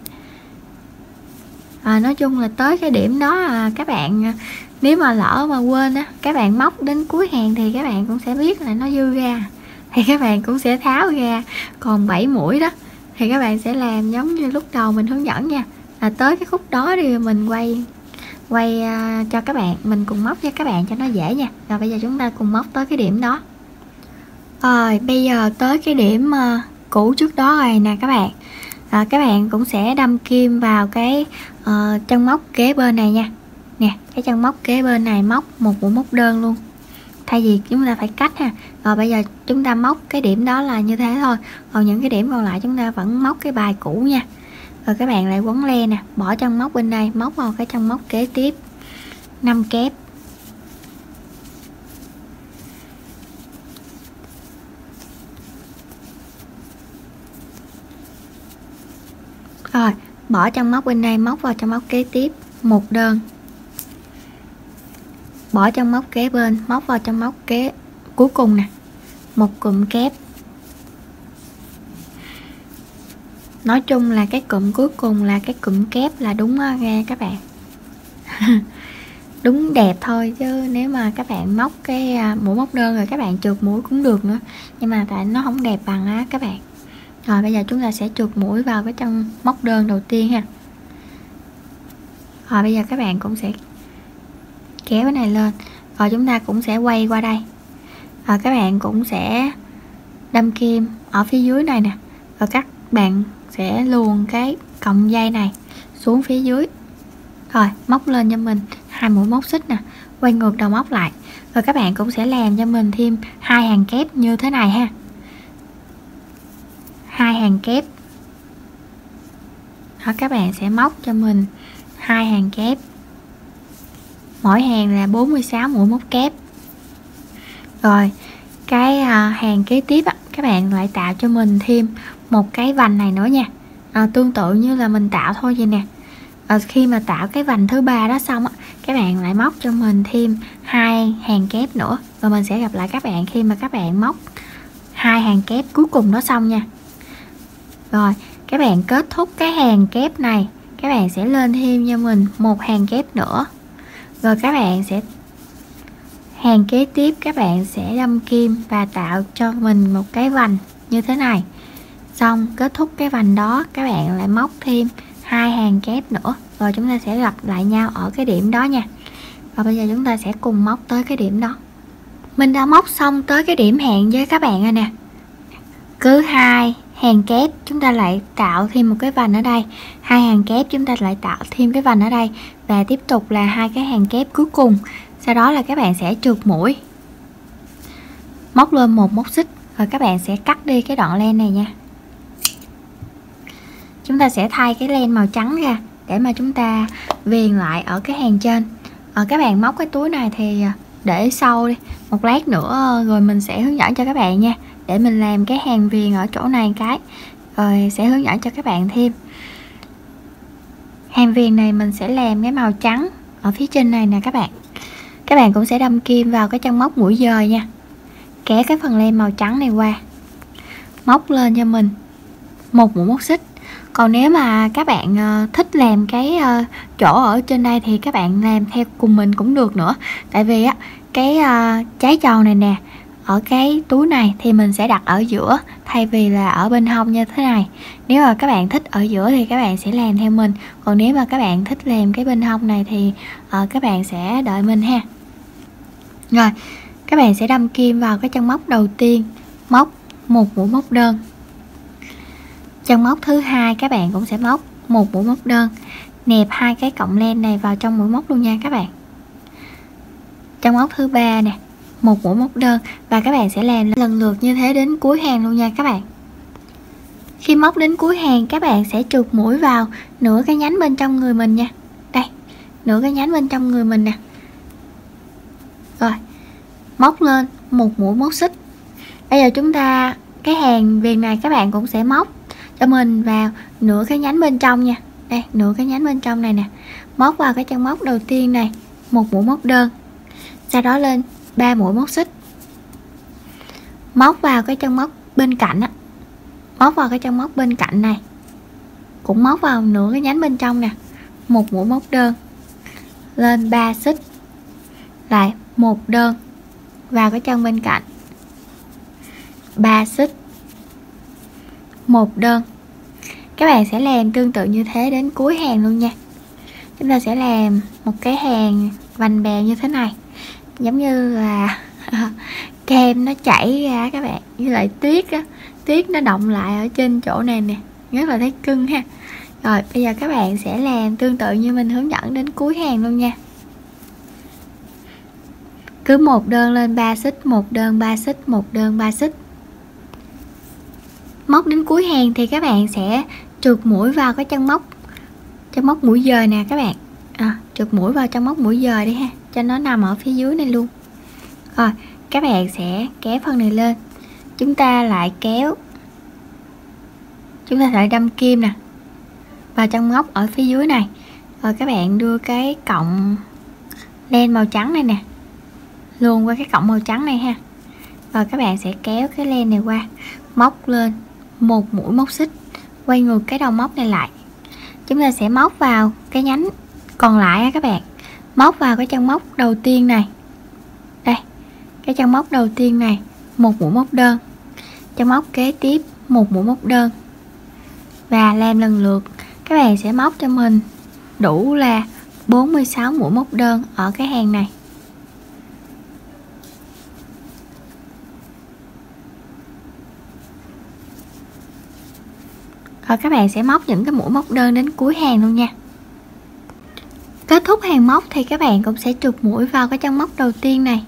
À, nói chung là tới cái điểm đó à, các bạn nếu mà lỡ mà quên á, các bạn móc đến cuối hàng thì các bạn cũng sẽ biết là nó dư ra, thì các bạn cũng sẽ tháo ra. Còn bảy mũi đó thì các bạn sẽ làm giống như lúc đầu mình hướng dẫn nha, là tới cái khúc đó thì mình quay quay uh, cho các bạn, mình cùng móc cho các bạn cho nó dễ nha. Rồi bây giờ chúng ta cùng móc tới cái điểm đó. Rồi bây giờ tới cái điểm uh, cũ trước đó rồi nè các bạn. À, các bạn cũng sẽ đâm kim vào cái uh, chân móc kế bên này nha. Nè, cái chân móc kế bên này móc một mũi móc đơn luôn, thay vì chúng ta phải cắt ha. Rồi bây giờ chúng ta móc cái điểm đó là như thế thôi, còn những cái điểm còn lại chúng ta vẫn móc cái bài cũ nha. Rồi các bạn lại quấn len nè, bỏ chân móc bên đây, móc vào cái chân móc kế tiếp năm kép. Rồi bỏ chân móc bên đây, móc vào chân móc kế tiếp một đơn, bỏ chân móc kế bên, móc vào chân móc kế cuối cùng nè một cụm kép. Nói chung là cái cụm cuối cùng là cái cụm kép là đúng ra các bạn. Đúng đẹp thôi, chứ nếu mà các bạn móc cái mũi móc đơn rồi các bạn trượt mũi cũng được nữa, nhưng mà tại nó không đẹp bằng á các bạn. Rồi bây giờ chúng ta sẽ trượt mũi vào cái chân móc đơn đầu tiên ha. Rồi bây giờ các bạn cũng sẽ kéo cái này lên, rồi chúng ta cũng sẽ quay qua đây, rồi các bạn cũng sẽ đâm kim ở phía dưới này nè, rồi các bạn sẽ luồn cái cọng dây này xuống phía dưới, rồi móc lên cho mình hai mũi móc xích nè, quay ngược đầu móc lại, rồi các bạn cũng sẽ làm cho mình thêm hai hàng kép như thế này ha, hai hàng kép. Đó, các bạn sẽ móc cho mình hai hàng kép, mỗi hàng là bốn mươi sáu mũi móc kép. Rồi cái à, hàng kế tiếp á, các bạn lại tạo cho mình thêm một cái vành này nữa nha, à, tương tự như là mình tạo thôi vậy nè. À, khi mà tạo cái vành thứ ba đó xong á, các bạn lại móc cho mình thêm hai hàng kép nữa, và mình sẽ gặp lại các bạn khi mà các bạn móc hai hàng kép cuối cùng đó xong nha. Rồi các bạn kết thúc cái hàng kép này, các bạn sẽ lên thêm cho mình một hàng kép nữa, rồi các bạn sẽ hàng kế tiếp các bạn sẽ đâm kim và tạo cho mình một cái vành như thế này. Xong kết thúc cái vành đó, các bạn lại móc thêm hai hàng kép nữa, rồi chúng ta sẽ gặp lại nhau ở cái điểm đó nha. Và bây giờ chúng ta sẽ cùng móc tới cái điểm đó. Mình đã móc xong tới cái điểm hẹn với các bạn rồi nè. Cứ hai hàng kép chúng ta lại tạo thêm một cái vành ở đây, hai hàng kép chúng ta lại tạo thêm cái vành ở đây, và tiếp tục là hai cái hàng kép cuối cùng. Sau đó là các bạn sẽ trượt mũi, móc lên một móc xích, rồi các bạn sẽ cắt đi cái đoạn len này nha. Chúng ta sẽ thay cái len màu trắng ra để mà chúng ta viền lại ở cái hàng trên. Ở các bạn móc cái túi này thì để sau đi, một lát nữa rồi mình sẽ hướng dẫn cho các bạn nha, để mình làm cái hàng viền ở chỗ này cái, rồi sẽ hướng dẫn cho các bạn thêm. Hàng viền này mình sẽ làm cái màu trắng ở phía trên này nè các bạn. Các bạn cũng sẽ đâm kim vào cái chân móc mũi dời nha, kéo cái phần len màu trắng này qua, móc lên cho mình một mũi móc xích. Còn nếu mà các bạn uh, thích làm cái uh, chỗ ở trên đây thì các bạn làm theo cùng mình cũng được nữa. Tại vì á cái uh, trái tròn này nè, ở cái túi này thì mình sẽ đặt ở giữa thay vì là ở bên hông như thế này. Nếu mà các bạn thích ở giữa thì các bạn sẽ làm theo mình, còn nếu mà các bạn thích làm cái bên hông này thì uh, các bạn sẽ đợi mình ha. Rồi các bạn sẽ đâm kim vào cái chân móc đầu tiên, móc một mũi móc đơn. Chân móc thứ hai các bạn cũng sẽ móc một mũi móc đơn, nẹp hai cái cọng len này vào trong mũi móc luôn nha các bạn. Chân móc thứ ba nè, một mũi móc đơn, và các bạn sẽ làm lần lượt như thế đến cuối hàng luôn nha các bạn. Khi móc đến cuối hàng các bạn sẽ trượt mũi vào nửa cái nhánh bên trong người mình nha. Đây, nửa cái nhánh bên trong người mình nè. Rồi móc lên một mũi móc xích. Bây giờ chúng ta cái hàng viền này các bạn cũng sẽ móc cho mình vào nửa cái nhánh bên trong nha. Đây, nửa cái nhánh bên trong này nè, móc vào cái chân móc đầu tiên này một mũi móc đơn, sau đó lên ba mũi móc xích, móc vào cái chân móc bên cạnh á, móc vào cái chân móc bên cạnh này, cũng móc vào nửa cái nhánh bên trong nè, một mũi móc đơn, lên ba xích, lại một đơn vào cái chân bên cạnh, ba xích, một đơn. Các bạn sẽ làm tương tự như thế đến cuối hàng luôn nha. Chúng ta sẽ làm một cái hàng vành bèo như thế này, giống như là kem nó chảy ra các bạn, như lại tuyết á, tuyết nó động lại ở trên chỗ này nè, rất là thấy cưng ha. Rồi bây giờ các bạn sẽ làm tương tự như mình hướng dẫn đến cuối hàng luôn nha. Cứ một đơn lên ba xích, một đơn ba xích, một đơn ba xích. Móc đến cuối hàng thì các bạn sẽ trượt mũi vào cái chân móc, chân móc mũi dời nè các bạn. À, trượt mũi vào chân móc mũi dời đi ha, cho nó nằm ở phía dưới này luôn. Rồi các bạn sẽ kéo phần này lên, chúng ta lại kéo, chúng ta lại đâm kim nè vào chân móc ở phía dưới này. Rồi các bạn đưa cái cọng len màu trắng này nè luồn qua cái cọng màu trắng này ha. Rồi các bạn sẽ kéo cái len này qua, móc lên một mũi móc xích, quay ngược cái đầu móc này lại. Chúng ta sẽ móc vào cái nhánh còn lại á các bạn, móc vào cái chân móc đầu tiên này, đây cái chân móc đầu tiên này một mũi móc đơn, chân móc kế tiếp một mũi móc đơn, và làm lần lượt. Các bạn sẽ móc cho mình đủ là bốn mươi sáu mũi móc đơn ở cái hàng này. Rồi các bạn sẽ móc những cái mũi móc đơn đến cuối hàng luôn nha. Kết thúc hàng móc thì các bạn cũng sẽ trượt mũi vào cái chân móc đầu tiên này,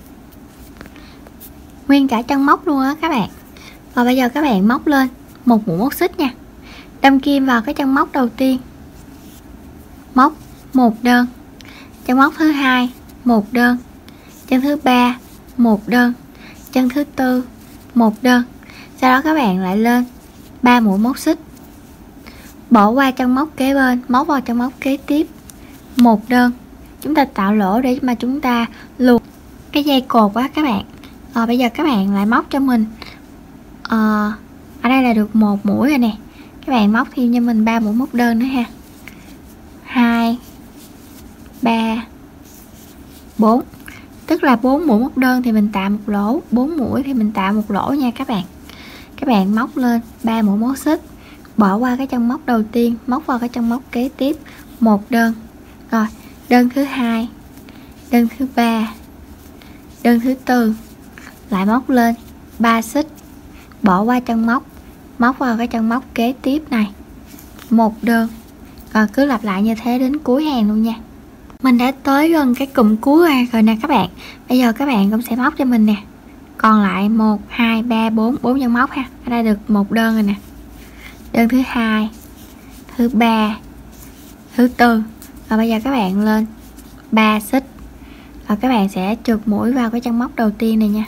nguyên cả chân móc luôn á các bạn. Và bây giờ các bạn móc lên một mũi móc xích nha, đâm kim vào cái chân móc đầu tiên, móc một đơn, chân móc thứ hai một đơn, chân thứ ba một đơn, chân thứ tư một đơn. Sau đó các bạn lại lên ba mũi móc xích, bỏ qua chân móc kế bên, móc vào chân móc kế tiếp một đơn. Chúng ta tạo lỗ để mà chúng ta luồn cái dây cột á các bạn. Rồi bây giờ các bạn lại móc cho mình à, ở đây là được một mũi rồi nè, các bạn móc thêm cho mình ba mũi móc đơn nữa ha, hai ba bốn, tức là bốn mũi móc đơn thì mình tạo một lỗ, bốn mũi thì mình tạo một lỗ nha các bạn. Các bạn móc lên ba mũi móc xích, bỏ qua cái chân móc đầu tiên, móc vào cái chân móc kế tiếp một đơn. Rồi đơn thứ hai, đơn thứ ba, đơn thứ tư, lại móc lên ba xích, bỏ qua chân móc, móc vào cái chân móc kế tiếp này một đơn. Rồi cứ lặp lại như thế đến cuối hàng luôn nha. Mình đã tới gần cái cụm cuối rồi nè các bạn. Bây giờ các bạn cũng sẽ móc cho mình nè, còn lại một hai ba bốn, bốn chân móc ha. Ở đây được một đơn rồi nè, đơn thứ hai, thứ ba, thứ tư. Và bây giờ các bạn lên ba xích, và các bạn sẽ trượt mũi vào cái chân móc đầu tiên này nha.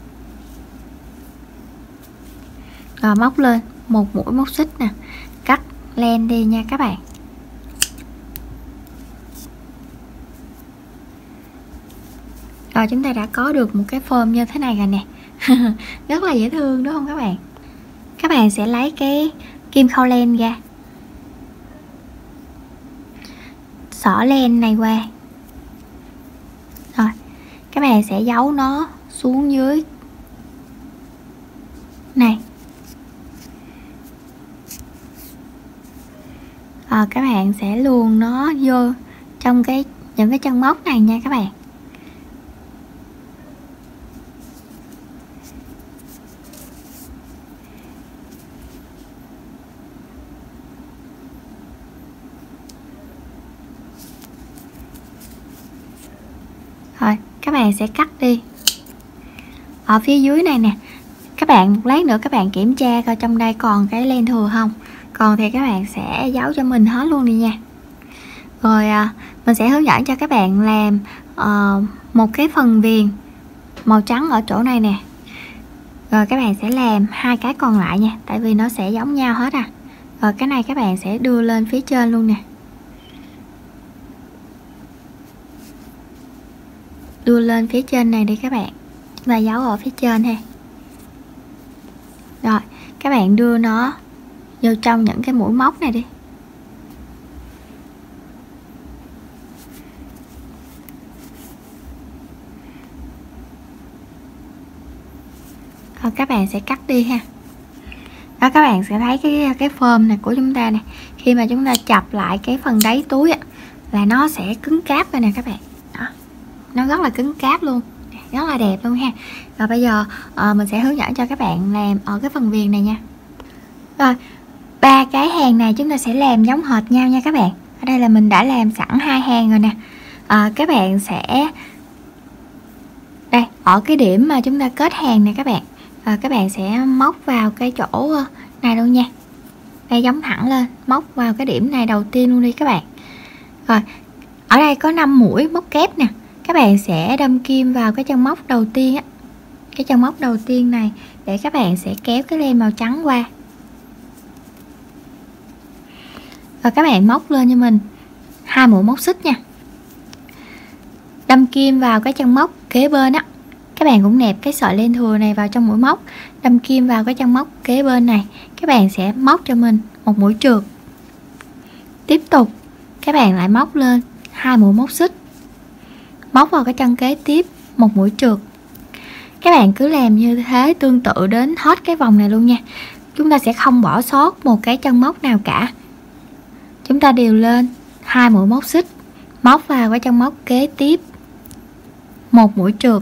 Rồi móc lên một mũi móc xích nè, cắt len đi nha các bạn. Rồi chúng ta đã có được một cái form như thế này rồi nè. Rất là dễ thương đúng không các bạn? Các bạn sẽ lấy cái kim khâu len ra, xỏ len này qua. Rồi các bạn sẽ giấu nó xuống dưới này. Rồi các bạn sẽ luồn nó vô trong cái những cái chân móc này nha các bạn. Rồi các bạn sẽ cắt đi ở phía dưới này nè. Các bạn một lát nữa các bạn kiểm tra coi trong đây còn cái len thừa không, còn thì các bạn sẽ giấu cho mình hết luôn đi nha. Rồi à, mình sẽ hướng dẫn cho các bạn làm uh, một cái phần viền màu trắng ở chỗ này nè. Rồi các bạn sẽ làm hai cái còn lại nha, tại vì nó sẽ giống nhau hết à. Rồi cái này các bạn sẽ đưa lên phía trên luôn nè, đưa lên phía trên này đi các bạn, chúng ta giấu ở phía trên ha. Rồi các bạn đưa nó vô trong những cái mũi móc này đi. Rồi các bạn sẽ cắt đi ha. Đó, các bạn sẽ thấy cái cái phơm này của chúng ta nè, khi mà chúng ta chập lại cái phần đáy túi á, là nó sẽ cứng cáp rồi nè các bạn. Đó, nó rất là cứng cáp luôn, rất là đẹp luôn ha. Rồi bây giờ uh, mình sẽ hướng dẫn cho các bạn làm ở cái phần viền này nha. Rồi ba cái hàng này chúng ta sẽ làm giống hệt nhau nha các bạn. Ở đây là mình đã làm sẵn hai hàng rồi nè. À, các bạn sẽ đây, ở cái điểm mà chúng ta kết hàng này các bạn, à, các bạn sẽ móc vào cái chỗ này luôn nha. Đây, giống thẳng lên, móc vào cái điểm này đầu tiên luôn đi các bạn. Rồi ở đây có năm mũi móc kép nè, các bạn sẽ đâm kim vào cái chân móc đầu tiên á, cái chân móc đầu tiên này, để các bạn sẽ kéo cái len màu trắng qua. Và các bạn móc lên cho mình hai mũi móc xích nha, đâm kim vào cái chân móc kế bên á. Các bạn cũng nẹp cái sợi len thừa này vào trong mũi móc, đâm kim vào cái chân móc kế bên này. Các bạn sẽ móc cho mình một mũi trượt. Tiếp tục các bạn lại móc lên hai mũi móc xích, móc vào cái chân kế tiếp một mũi trượt. Các bạn cứ làm như thế tương tự đến hết cái vòng này luôn nha. Chúng ta sẽ không bỏ sót một cái chân móc nào cả. Chúng ta đều lên hai mũi móc xích, móc vào cái chân móc kế tiếp một mũi trượt,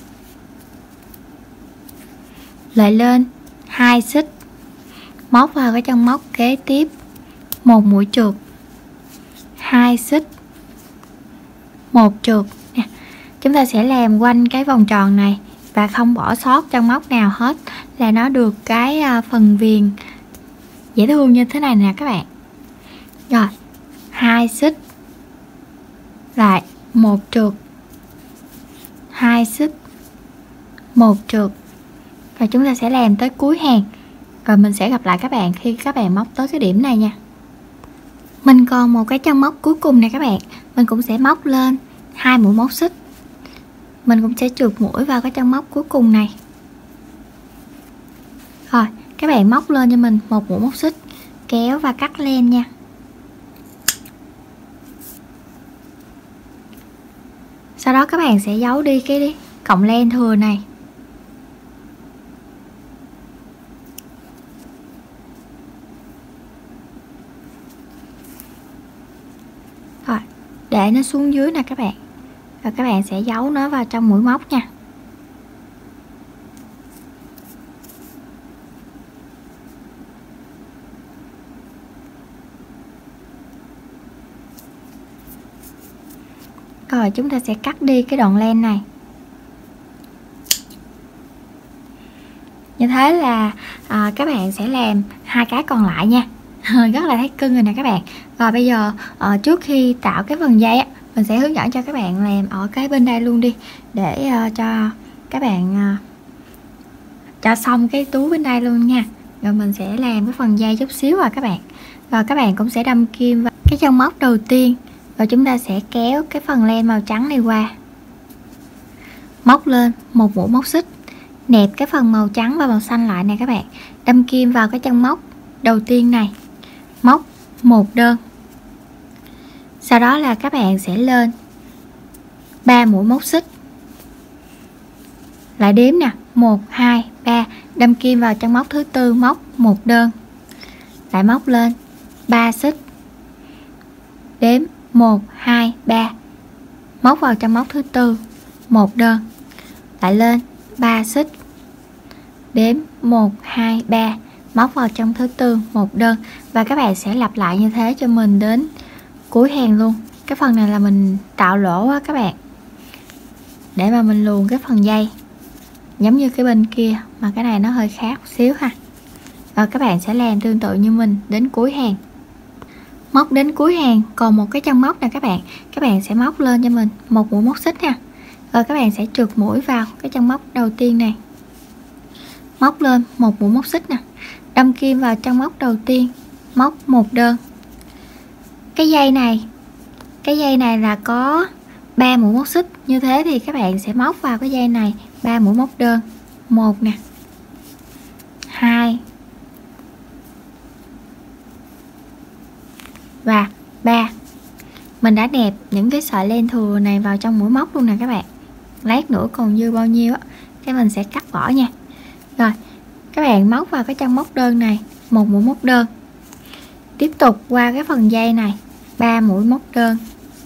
lại lên hai xích, móc vào cái chân móc kế tiếp một mũi trượt, hai xích, một trượt. Chúng ta sẽ làm quanh cái vòng tròn này và không bỏ sót chân móc nào hết, là nó được cái phần viền dễ thương như thế này nè các bạn. Rồi hai xích, lại một trượt, hai xích, một trượt. Và chúng ta sẽ làm tới cuối hàng. Rồi mình sẽ gặp lại các bạn khi các bạn móc tới cái điểm này nha. Mình còn một cái chân móc cuối cùng này các bạn, mình cũng sẽ móc lên hai mũi móc xích, mình cũng sẽ trượt mũi vào cái chân móc cuối cùng này. Rồi các bạn móc lên cho mình một mũi móc xích, kéo và cắt len nha. Sau đó các bạn sẽ giấu đi cái cọng len thừa này. Rồi để nó xuống dưới nè các bạn, và các bạn sẽ giấu nó vào trong mũi móc nha. Rồi chúng ta sẽ cắt đi cái đoạn len này. Như thế là à, các bạn sẽ làm hai cái còn lại nha. Rất là thấy cưng rồi nè các bạn. Và bây giờ à, trước khi tạo cái phần dây á, mình sẽ hướng dẫn cho các bạn làm ở cái bên đây luôn đi, để uh, cho các bạn uh, cho xong cái túi bên đây luôn nha. Rồi mình sẽ làm cái phần dây chút xíu à các bạn. Và các bạn cũng sẽ đâm kim vào cái chân móc đầu tiên, và chúng ta sẽ kéo cái phần len màu trắng này qua, móc lên một mũi móc xích, nẹp cái phần màu trắng và màu xanh lại nè các bạn, đâm kim vào cái chân móc đầu tiên này, móc một đơn. Sau đó là các bạn sẽ lên ba mũi móc xích, lại đếm nè, một hai ba, đâm kim vào chân móc thứ tư, móc một đơn, lại móc lên ba xích, đếm một hai ba, móc vào chân móc thứ tư, một đơn, lại lên ba xích, đếm một hai ba, móc vào trong thứ tư, một đơn. Và các bạn sẽ lặp lại như thế cho mình đến cuối hàng luôn. Cái phần này là mình tạo lỗ á các bạn, để mà mình luồn cái phần dây giống như cái bên kia, mà cái này nó hơi khác một xíu ha. Rồi các bạn sẽ làm tương tự như mình đến cuối hàng. Móc đến cuối hàng còn một cái chân móc nè các bạn, các bạn sẽ móc lên cho mình một mũi móc xích ha, Rồi các bạn sẽ trượt mũi vào cái chân móc đầu tiên này, móc lên một mũi móc xích nè, đâm kim vào chân móc đầu tiên, móc một đơn. Cái dây này cái dây này là có ba mũi móc xích, như thế thì các bạn sẽ móc vào cái dây này ba mũi móc đơn, một nè, hai và ba. Mình đã nẹp những cái sợi len thừa này vào trong mũi móc luôn nè các bạn. Lát nữa còn dư bao nhiêu á cái mình sẽ cắt bỏ nha. Rồi các bạn móc vào cái chân móc đơn này một mũi móc đơn, tiếp tục qua cái phần dây này ba mũi móc đơn,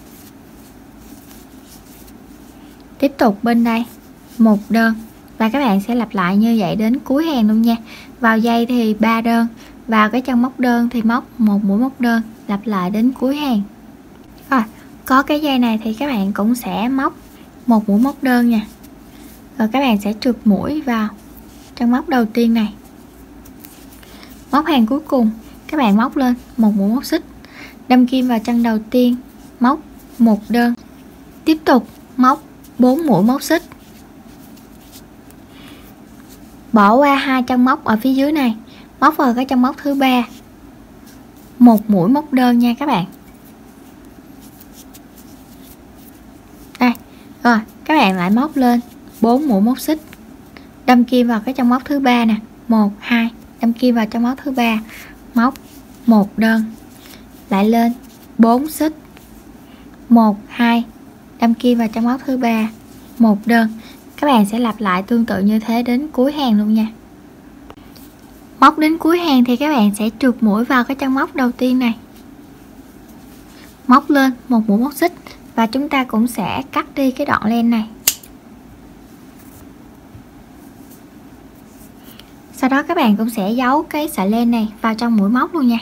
tiếp tục bên đây một đơn, và các bạn sẽ lặp lại như vậy đến cuối hàng luôn nha. Vào dây thì ba đơn, vào cái chân móc đơn thì móc một mũi móc đơn, lặp lại đến cuối hàng. Rồi có cái dây này thì các bạn cũng sẽ móc một mũi móc đơn nha. Rồi các bạn sẽ trượt mũi vào chân móc đầu tiên này, móc hàng cuối cùng các bạn móc lên một mũi móc xích, đâm kim vào chân đầu tiên, móc một đơn, tiếp tục móc bốn mũi móc xích, bỏ qua hai chân móc ở phía dưới này, móc vào cái chân móc thứ ba một mũi móc đơn nha các bạn. Đây rồi các bạn lại móc lên bốn mũi móc xích, đâm kim vào cái chân móc thứ ba nè, một hai, đâm kim vào chân móc thứ ba, móc một đơn, lại lên bốn xích, một hai, đâm kim vào chân móc thứ ba, một đơn. Các bạn sẽ lặp lại tương tự như thế đến cuối hàng luôn nha. Móc đến cuối hàng thì các bạn sẽ trượt mũi vào cái chân móc đầu tiên này, móc lên một mũi móc xích, và chúng ta cũng sẽ cắt đi cái đoạn len này. Sau đó các bạn cũng sẽ giấu cái sợi len này vào trong mũi móc luôn nha.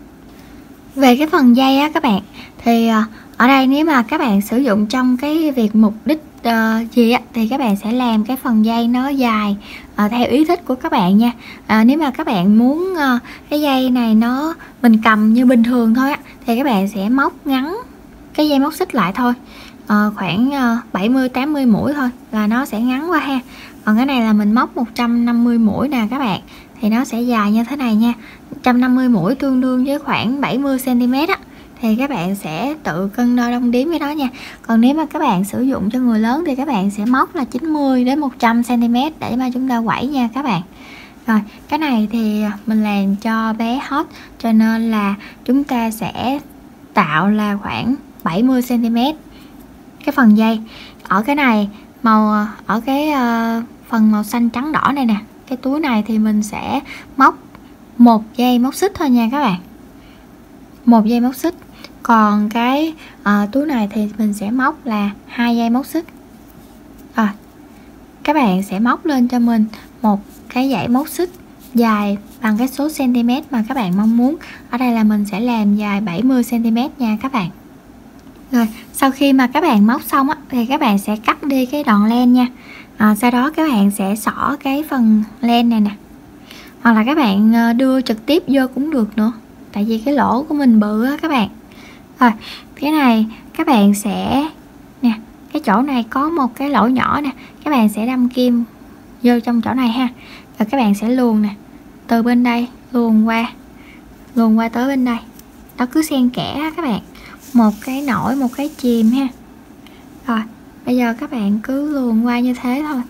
Về cái phần dây á các bạn, thì ở đây nếu mà các bạn sử dụng trong cái việc mục đích uh, gì á, thì các bạn sẽ làm cái phần dây nó dài uh, theo ý thích của các bạn nha. Uh, nếu mà các bạn muốn uh, cái dây này nó mình cầm như bình thường thôi á, thì các bạn sẽ móc ngắn cái dây móc xích lại thôi, uh, khoảng uh, bảy mươi tám mươi mũi thôi là nó sẽ ngắn qua ha. Còn cái này là mình móc một trăm năm mươi mũi nè các bạn, thì nó sẽ dài như thế này nha. Một trăm năm mươi mũi tương đương với khoảng bảy mươi xăng ti mét á, thì các bạn sẽ tự cân đo đong đếm với đó nha. Còn nếu mà các bạn sử dụng cho người lớn thì các bạn sẽ móc là chín mươi đến một trăm xăng ti mét để mà chúng ta quẩy nha các bạn. Rồi cái này thì mình làm cho bé Hot, cho nên là chúng ta sẽ tạo là khoảng bảy mươi xăng ti mét cái phần dây. Ở cái này màu ở cái uh, phần màu xanh trắng đỏ này nè, cái túi này thì mình sẽ móc một dây móc xích thôi nha các bạn, một dây móc xích. Còn cái uh, túi này thì mình sẽ móc là hai dây móc xích. Rồi các bạn sẽ móc lên cho mình một cái dãy móc xích dài bằng cái số cm mà các bạn mong muốn. Ở đây là mình sẽ làm dài bảy mươi xăng ti mét nha các bạn. Rồi sau khi mà các bạn móc xong á, thì các bạn sẽ cắt đi cái đoạn len nha. À, sau đó các bạn sẽ xỏ cái phần len này nè, hoặc là các bạn đưa trực tiếp vô cũng được nữa, tại vì cái lỗ của mình bự á các bạn. Rồi cái này các bạn sẽ nè, cái chỗ này có một cái lỗ nhỏ nè, các bạn sẽ đâm kim vô trong chỗ này ha, rồi các bạn sẽ luồn nè, từ bên đây luồn qua luồn qua tới bên đây đó, cứ xen kẽ các bạn, một cái nổi một cái chìm ha. Rồi bây giờ các bạn cứ luồn qua như thế thôi.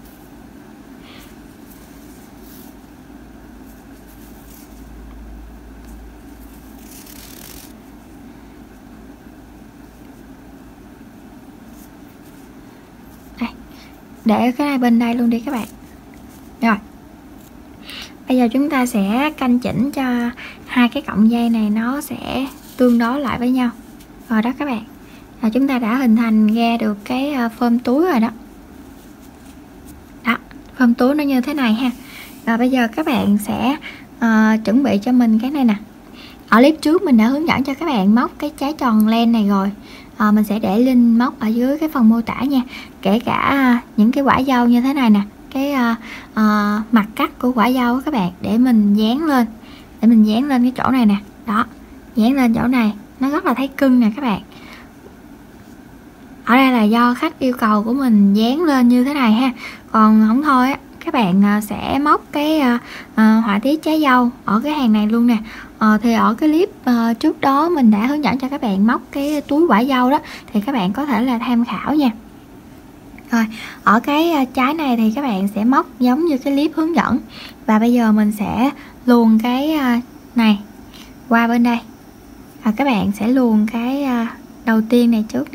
Đây, để cái này bên đây luôn đi các bạn. Rồi bây giờ chúng ta sẽ canh chỉnh cho hai cái cọng dây này nó sẽ tương đối lại với nhau. Rồi đó các bạn, là chúng ta đã hình thành ra được cái phơm túi rồi đó. Đó, phơm túi nó như thế này ha. Rồi bây giờ các bạn sẽ uh, chuẩn bị cho mình cái này nè. Ở clip trước mình đã hướng dẫn cho các bạn móc cái trái tròn len này rồi. uh, Mình sẽ để link móc ở dưới cái phần mô tả nha. Kể cả uh, những cái quả dâu như thế này nè, cái uh, uh, mặt cắt của quả dâu các bạn, để mình dán lên, để mình dán lên cái chỗ này nè. Đó, dán lên chỗ này nó rất là thấy cưng nè các bạn. ở đây là do khách yêu cầu của mình dán lên như thế này ha, còn không thôi á các bạn sẽ móc cái uh, uh, họa tiết trái dâu ở cái hàng này luôn nè. Uh, thì ở cái clip uh, trước đó mình đã hướng dẫn cho các bạn móc cái túi quả dâu đó, thì các bạn có thể là tham khảo nha. Rồi ở cái uh, trái này thì các bạn sẽ móc giống như cái clip hướng dẫn, và bây giờ mình sẽ luồn cái uh, này qua bên đây. À, các bạn sẽ luồn cái uh, đầu tiên này trước nè.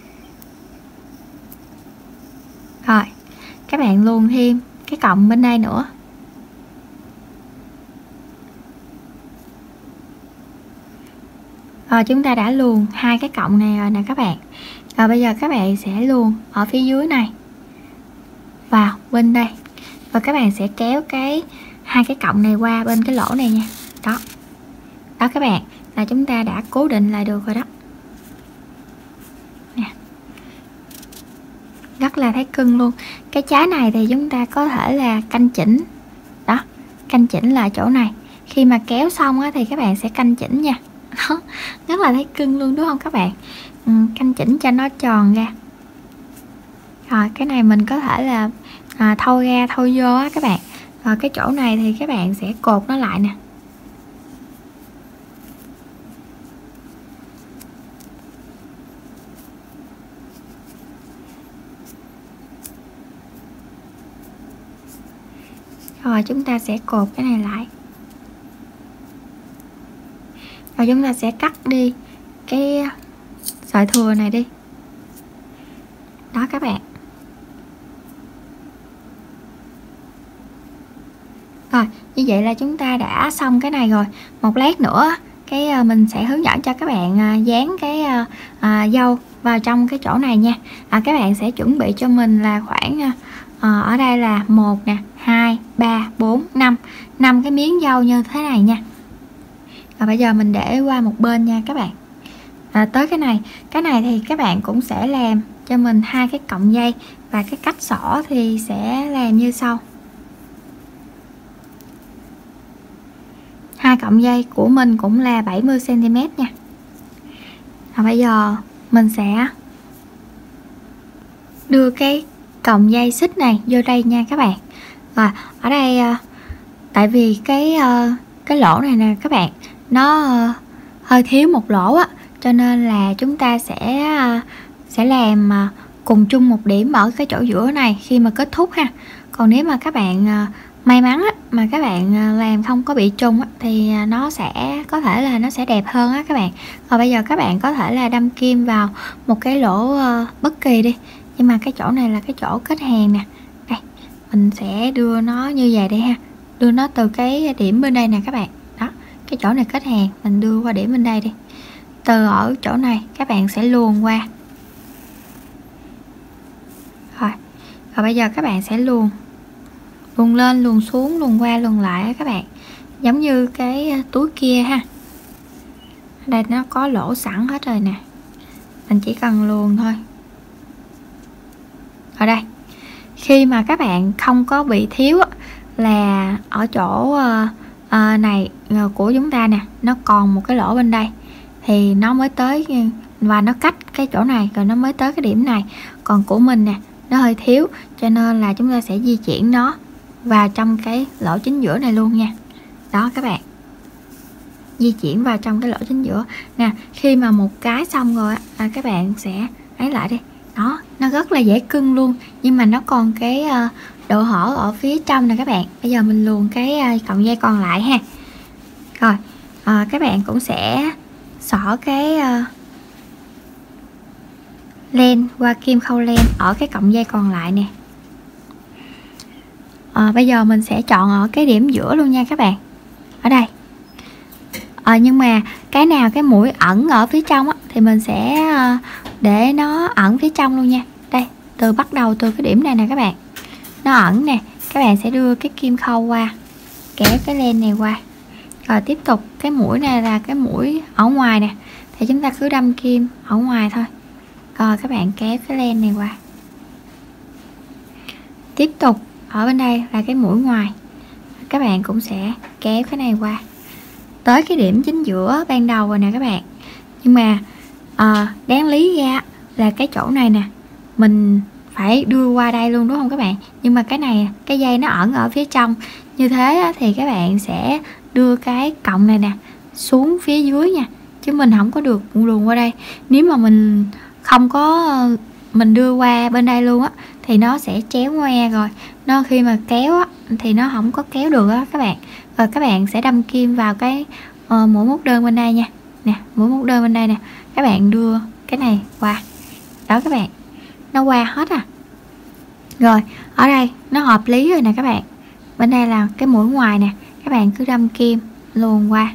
Rồi các bạn luồn thêm cái cọng bên đây nữa. Rồi chúng ta đã luồn hai cái cọng này rồi nè các bạn. Rồi bây giờ các bạn sẽ luồn ở phía dưới này vào bên đây, và các bạn sẽ kéo cái hai cái cọng này qua bên cái lỗ này nha. Đó đó các bạn, là chúng ta đã cố định lại được rồi đó nè. Rất là thấy cưng luôn. Cái trái này thì chúng ta có thể là canh chỉnh đó, canh chỉnh lại chỗ này. Khi mà kéo xong á, thì các bạn sẽ canh chỉnh nha. Đó, rất là thấy cưng luôn đúng không các bạn? Ừ, canh chỉnh cho nó tròn ra. Rồi cái này mình có thể là à, thôi ra thôi vô á các bạn. Rồi cái chỗ này thì các bạn sẽ cột nó lại nè. Rồi chúng ta sẽ cột cái này lại. Rồi chúng ta sẽ cắt đi cái sợi thừa này đi. Đó các bạn. Rồi như vậy là chúng ta đã xong cái này rồi. Một lát nữa cái mình sẽ hướng dẫn cho các bạn dán cái à, dâu vào trong cái chỗ này nha. À, các bạn sẽ chuẩn bị cho mình là khoảng à, ở đây là một nè, hai, ba, bốn, năm năm cái miếng dâu như thế này nha. Và bây giờ mình để qua một bên nha các bạn. À, tới cái này, cái này thì các bạn cũng sẽ làm cho mình hai cái cọng dây, và cái cách xỏ thì sẽ làm như sau. Hai cọng dây của mình cũng là bảy mươi xăng ti mét nha. Và bây giờ mình sẽ đưa cái cọng dây xích này vô đây nha các bạn. Và ở đây tại vì cái cái lỗ này nè các bạn, nó hơi thiếu một lỗ á, cho nên là chúng ta sẽ sẽ làm cùng chung một điểm ở cái chỗ giữa này khi mà kết thúc ha. Còn nếu mà các bạn may mắn á, mà các bạn làm không có bị trùng á, thì nó sẽ có thể là nó sẽ đẹp hơn á các bạn. Và bây giờ các bạn có thể là đâm kim vào một cái lỗ bất kỳ đi, nhưng mà cái chỗ này là cái chỗ kết hàng nè. Đây mình sẽ đưa nó như vậy đi ha, đưa nó từ cái điểm bên đây nè các bạn. Đó, cái chỗ này kết hàng, mình đưa qua điểm bên đây đi. Từ ở chỗ này các bạn sẽ luồn qua. Rồi, rồi bây giờ các bạn sẽ luồn luồn lên, luồn xuống, luồn qua, luồn lại các bạn, giống như cái túi kia ha. Đây nó có lỗ sẵn hết rồi nè, mình chỉ cần luồn thôi. Ở đây khi mà các bạn không có bị thiếu là ở chỗ này của chúng ta nè, nó còn một cái lỗ bên đây thì nó mới tới, và nó cách cái chỗ này rồi nó mới tới cái điểm này. Còn của mình nè, nó hơi thiếu, cho nên là chúng ta sẽ di chuyển nó vào trong cái lỗ chính giữa này luôn nha. Đó các bạn, di chuyển vào trong cái lỗ chính giữa nè. Khi mà một cái xong rồi à, các bạn sẽ ấy lại đi. Đó, nó rất là dễ cưng luôn, nhưng mà nó còn cái uh, độ hở ở phía trong nè các bạn. Bây giờ mình luồn cái uh, cọng dây còn lại ha. Rồi uh, các bạn cũng sẽ xỏ cái uh, len qua kim khâu len ở cái cọng dây còn lại nè. À, bây giờ mình sẽ chọn ở cái điểm giữa luôn nha các bạn, ở đây. À, nhưng mà cái nào cái mũi ẩn ở phía trong á, thì mình sẽ để nó ẩn phía trong luôn nha. Đây, từ bắt đầu từ cái điểm này nè các bạn, nó ẩn nè, các bạn sẽ đưa cái kim khâu qua, kéo cái len này qua. Rồi tiếp tục cái mũi này là cái mũi ở ngoài nè, thì chúng ta cứ đâm kim ở ngoài thôi. Rồi các bạn kéo cái len này qua. Tiếp tục ở bên đây là cái mũi ngoài, các bạn cũng sẽ kéo cái này qua tới cái điểm chính giữa ban đầu rồi nè các bạn. Nhưng mà à, đáng lý ra là cái chỗ này nè mình phải đưa qua đây luôn đúng không các bạn, nhưng mà cái này cái dây nó ẩn ở phía trong, như thế thì các bạn sẽ đưa cái cọng này nè xuống phía dưới nha, chứ mình không có được luồn qua đây. Nếu mà mình không có mình đưa qua bên đây luôn á thì nó sẽ chéo ngoe, rồi nó khi mà kéo á thì nó không có kéo được á các bạn. Rồi các bạn sẽ đâm kim vào cái uh, mũi móc đơn bên đây nha, nè mũi móc đơn bên đây nè, các bạn đưa cái này qua đó các bạn, nó qua hết à. Rồi ở đây nó hợp lý rồi nè các bạn, bên đây là cái mũi ngoài nè, các bạn cứ đâm kim luồn qua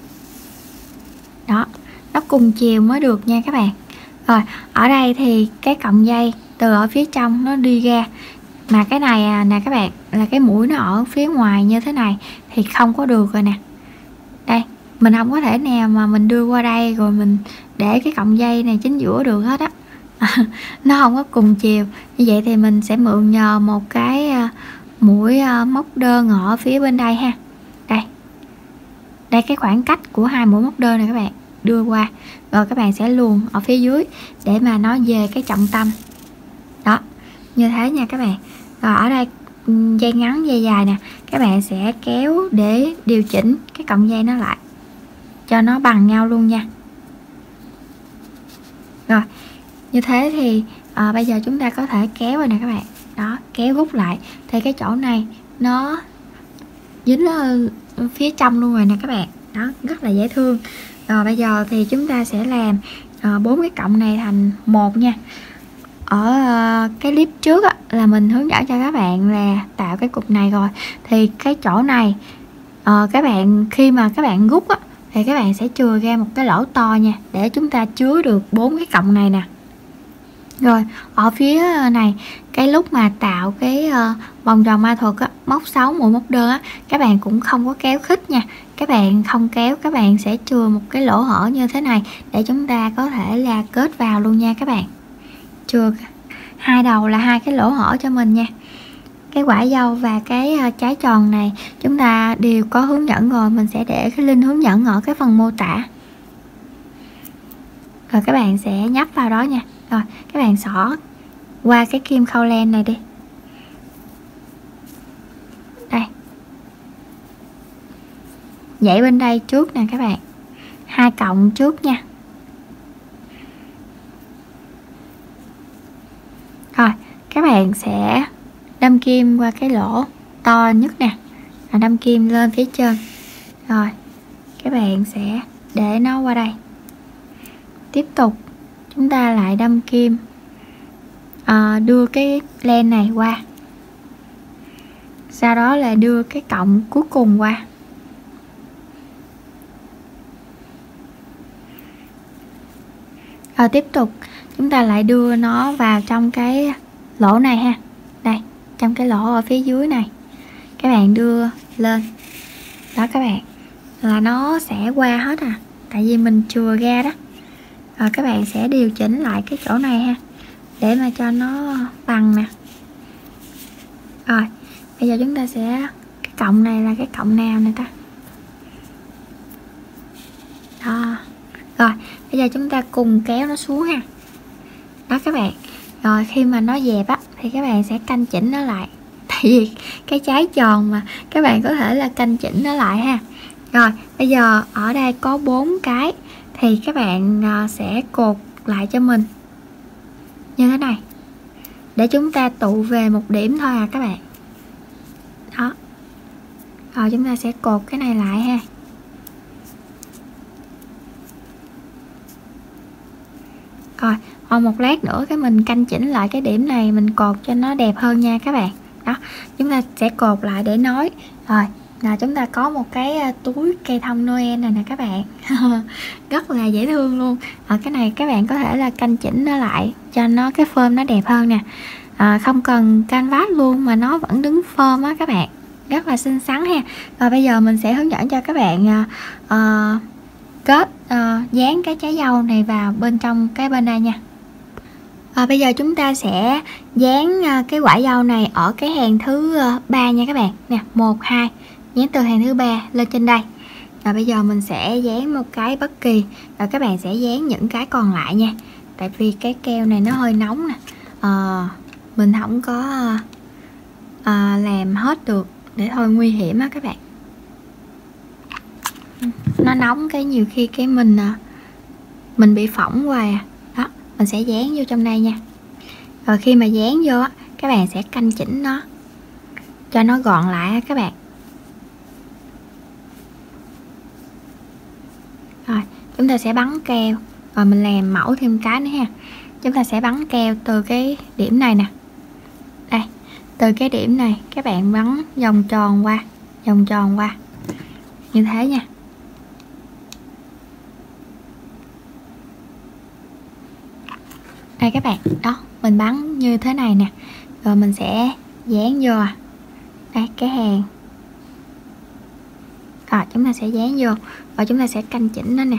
đó, nó cùng chiều mới được nha các bạn. Rồi ở đây thì cái cọng dây từ ở phía trong nó đi ra, mà cái này à, nè các bạn, là cái mũi nó ở phía ngoài như thế này thì không có được rồi nè. Đây mình không có thể nào mà mình đưa qua đây rồi mình để cái cọng dây này chính giữa được hết á. Nó không có cùng chiều, như vậy thì mình sẽ mượn nhờ một cái uh, mũi uh, móc đơn ở phía bên đây ha. Đây đây cái khoảng cách của hai mũi móc đơn này các bạn đưa qua, rồi các bạn sẽ luồn ở phía dưới để mà nó về cái trọng tâm đó, như thế nha các bạn. Rồi ở đây dây ngắn dây dài nè, các bạn sẽ kéo để điều chỉnh cái cọng dây nó lại cho nó bằng nhau luôn nha. Rồi như thế thì à, bây giờ chúng ta có thể kéo rồi nè các bạn, đó kéo rút lại thì cái chỗ này nó dính ở phía trong luôn rồi nè các bạn, đó rất là dễ thương. Rồi bây giờ thì chúng ta sẽ làm bốn cái cọng này thành một nha. Ở uh, cái clip trước á, là mình hướng dẫn cho các bạn là tạo cái cục này rồi, thì cái chỗ này uh, các bạn khi mà các bạn rút á, thì các bạn sẽ chừa ra một cái lỗ to nha, để chúng ta chứa được bốn cái cọng này nè. Rồi ở phía này cái lúc mà tạo cái uh, vòng tròn ma thuật á, móc sáu mũi móc đơn á, các bạn cũng không có kéo khích nha, các bạn không kéo, các bạn sẽ chừa một cái lỗ hở như thế này để chúng ta có thể là kết vào luôn nha các bạn. Chừa hai đầu là hai cái lỗ hở cho mình nha. Cái quả dâu và cái trái tròn này chúng ta đều có hướng dẫn rồi, mình sẽ để cái link hướng dẫn ở cái phần mô tả. Rồi các bạn sẽ nhấp vào đó nha. Rồi các bạn xỏ qua cái kim khâu len này đi. Đây. Dãy bên đây trước nè các bạn. Hai cọng trước nha. Rồi các bạn sẽ đâm kim qua cái lỗ to nhất nè, và đâm kim lên phía trên. Rồi các bạn sẽ để nó qua đây. Tiếp tục chúng ta lại đâm kim, à, đưa cái len này qua, sau đó là đưa cái cọng cuối cùng qua. Rồi tiếp tục chúng ta lại đưa nó vào trong cái lỗ này ha, đây trong cái lỗ ở phía dưới này, các bạn đưa lên đó các bạn, là nó sẽ qua hết à, tại vì mình chừa ra đó. Rồi các bạn sẽ điều chỉnh lại cái chỗ này ha, để mà cho nó bằng nè. Rồi bây giờ chúng ta sẽ, cái cọng này là cái cọng nào nè ta, đó. Rồi bây giờ chúng ta cùng kéo nó xuống ha, đó các bạn. Rồi khi mà nó dẹp á thì các bạn sẽ canh chỉnh nó lại, tại vì cái trái tròn mà, các bạn có thể là canh chỉnh nó lại ha. Rồi bây giờ ở đây có bốn cái thì các bạn sẽ cột lại cho mình như thế này, để chúng ta tụ về một điểm thôi à các bạn. Đó. Rồi chúng ta sẽ cột cái này lại ha. Rồi còn một lát nữa cái mình canh chỉnh lại cái điểm này, mình cột cho nó đẹp hơn nha các bạn. Đó, chúng ta sẽ cột lại để nối. Rồi là chúng ta có một cái túi cây thông Noel này nè các bạn. Rất là dễ thương luôn. Ở cái này các bạn có thể là canh chỉnh nó lại cho nó cái form nó đẹp hơn nè. À, không cần canvas luôn mà nó vẫn đứng form á các bạn, rất là xinh xắn ha. Rồi bây giờ mình sẽ hướng dẫn cho các bạn uh, kết uh, dán cái trái dâu này vào bên trong cái bên đây nha. À, bây giờ chúng ta sẽ dán uh, cái quả dâu này ở cái hàng thứ ba uh, nha các bạn nè, một hai, dán từ hàng thứ ba lên trên đây. Rồi bây giờ mình sẽ dán một cái bất kỳ, rồi các bạn sẽ dán những cái còn lại nha. tại vì cái keo này nó hơi nóng nè, à, mình không có à, làm hết được, để thôi nguy hiểm á các bạn. Nó nóng cái nhiều khi cái mình mình bị phỏng hoài. Đó, mình sẽ dán vô trong đây nha. Rồi khi mà dán vô á, các bạn sẽ canh chỉnh nó cho nó gọn lại các bạn. Rồi chúng ta sẽ bắn keo, rồi mình làm mẫu thêm cái nữa ha. Chúng ta sẽ bắn keo từ cái điểm này nè, đây, từ cái điểm này các bạn bắn vòng tròn qua, vòng tròn qua như thế nha. Đây các bạn, đó, mình bắn như thế này nè, rồi mình sẽ dán vô đây cái hàng. Rồi chúng ta sẽ dán vô, và chúng ta sẽ canh chỉnh nó nè.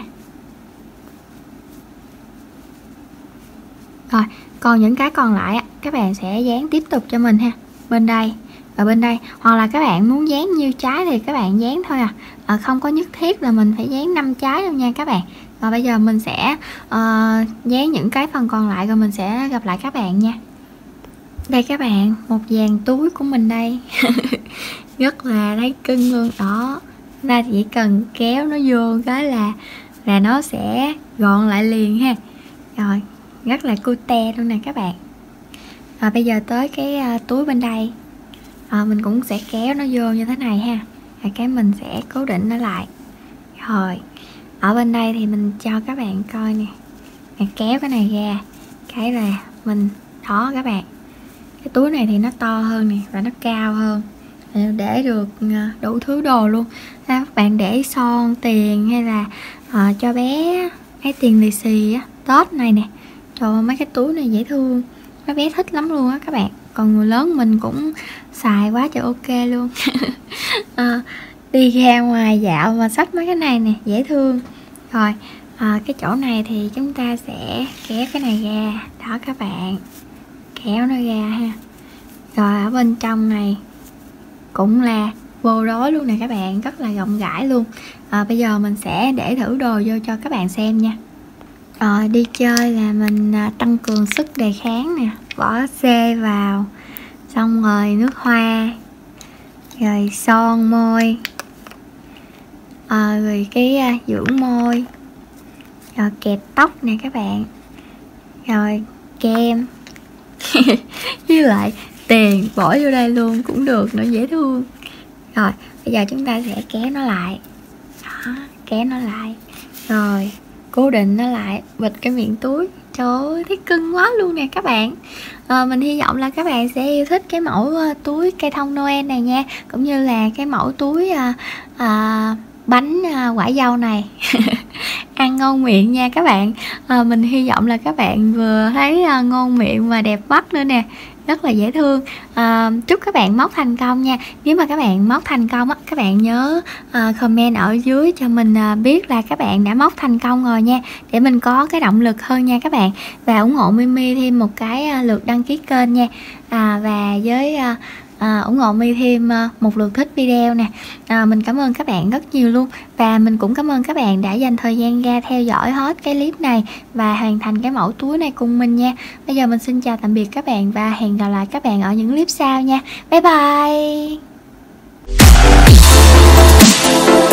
Rồi còn những cái còn lại các bạn sẽ dán tiếp tục cho mình ha, bên đây và bên đây, hoặc là các bạn muốn dán nhiêu trái thì các bạn dán thôi à, à không có nhất thiết là mình phải dán năm trái đâu nha các bạn. Và bây giờ mình sẽ uh, dán những cái phần còn lại, rồi mình sẽ gặp lại các bạn nha. Đây các bạn, một dàn túi của mình đây. Rất là lấy cưng luôn đó. Ta chỉ cần kéo nó vô cái là là nó sẽ gọn lại liền ha. Rồi rất là cute luôn nè các bạn. Rồi bây giờ tới cái uh, túi bên đây, à, mình cũng sẽ kéo nó vô như thế này ha. Rồi cái mình sẽ cố định nó lại. Rồi ở bên đây thì mình cho các bạn coi nè, mình kéo cái này ra, cái là mình đó các bạn, cái túi này thì nó to hơn nè và nó cao hơn, để được đủ thứ đồ luôn. Các bạn để son tiền hay là uh, cho bé cái tiền lì xì á, Tết này nè. Trời ơi, mấy cái túi này dễ thương, mấy bé thích lắm luôn á các bạn. Còn người lớn mình cũng xài quá trời ok luôn. à, đi ra ngoài dạo mà xách mấy cái này nè, dễ thương. Rồi à, cái chỗ này thì chúng ta sẽ kéo cái này ra đó các bạn, kéo nó ra ha. Rồi ở bên trong này cũng là vô đối luôn nè các bạn, rất là rộng rãi luôn. À, bây giờ mình sẽ để thử đồ vô cho các bạn xem nha. À, đi chơi là mình à, tăng cường sức đề kháng nè, bỏ xê vào, xong rồi nước hoa, rồi son môi, à, rồi cái à, dưỡng môi, rồi kẹp tóc nè các bạn, rồi kem. Với lại tiền bỏ vô đây luôn cũng được nữa, dễ thương. Rồi bây giờ chúng ta sẽ kéo nó lại đó, kéo nó lại rồi cố định nó lại, bịt cái miệng túi. Trời ơi thấy cưng quá luôn nè các bạn. à, Mình hy vọng là các bạn sẽ yêu thích cái mẫu uh, túi cây thông Noel này nha, cũng như là cái mẫu túi uh, uh, bánh uh, quả dâu này. Ăn ngon miệng nha các bạn. à, Mình hy vọng là các bạn vừa thấy uh, ngon miệng và đẹp mắt nữa nè, rất là dễ thương. à, Chúc các bạn móc thành công nha. Nếu mà các bạn móc thành công á, các bạn nhớ à, comment ở dưới cho mình à, biết là các bạn đã móc thành công rồi nha, để mình có cái động lực hơn nha các bạn. Và ủng hộ Mimi thêm một cái à, lượt đăng ký kênh nha. à, Và với à, À, ủng hộ My thêm uh, một lượt thích video nè. à, Mình cảm ơn các bạn rất nhiều luôn. Và mình cũng cảm ơn các bạn đã dành thời gian ra theo dõi hết cái clip này và hoàn thành cái mẫu túi này cùng mình nha. Bây giờ mình xin chào tạm biệt các bạn và hẹn gặp lại các bạn ở những clip sau nha. Bye bye.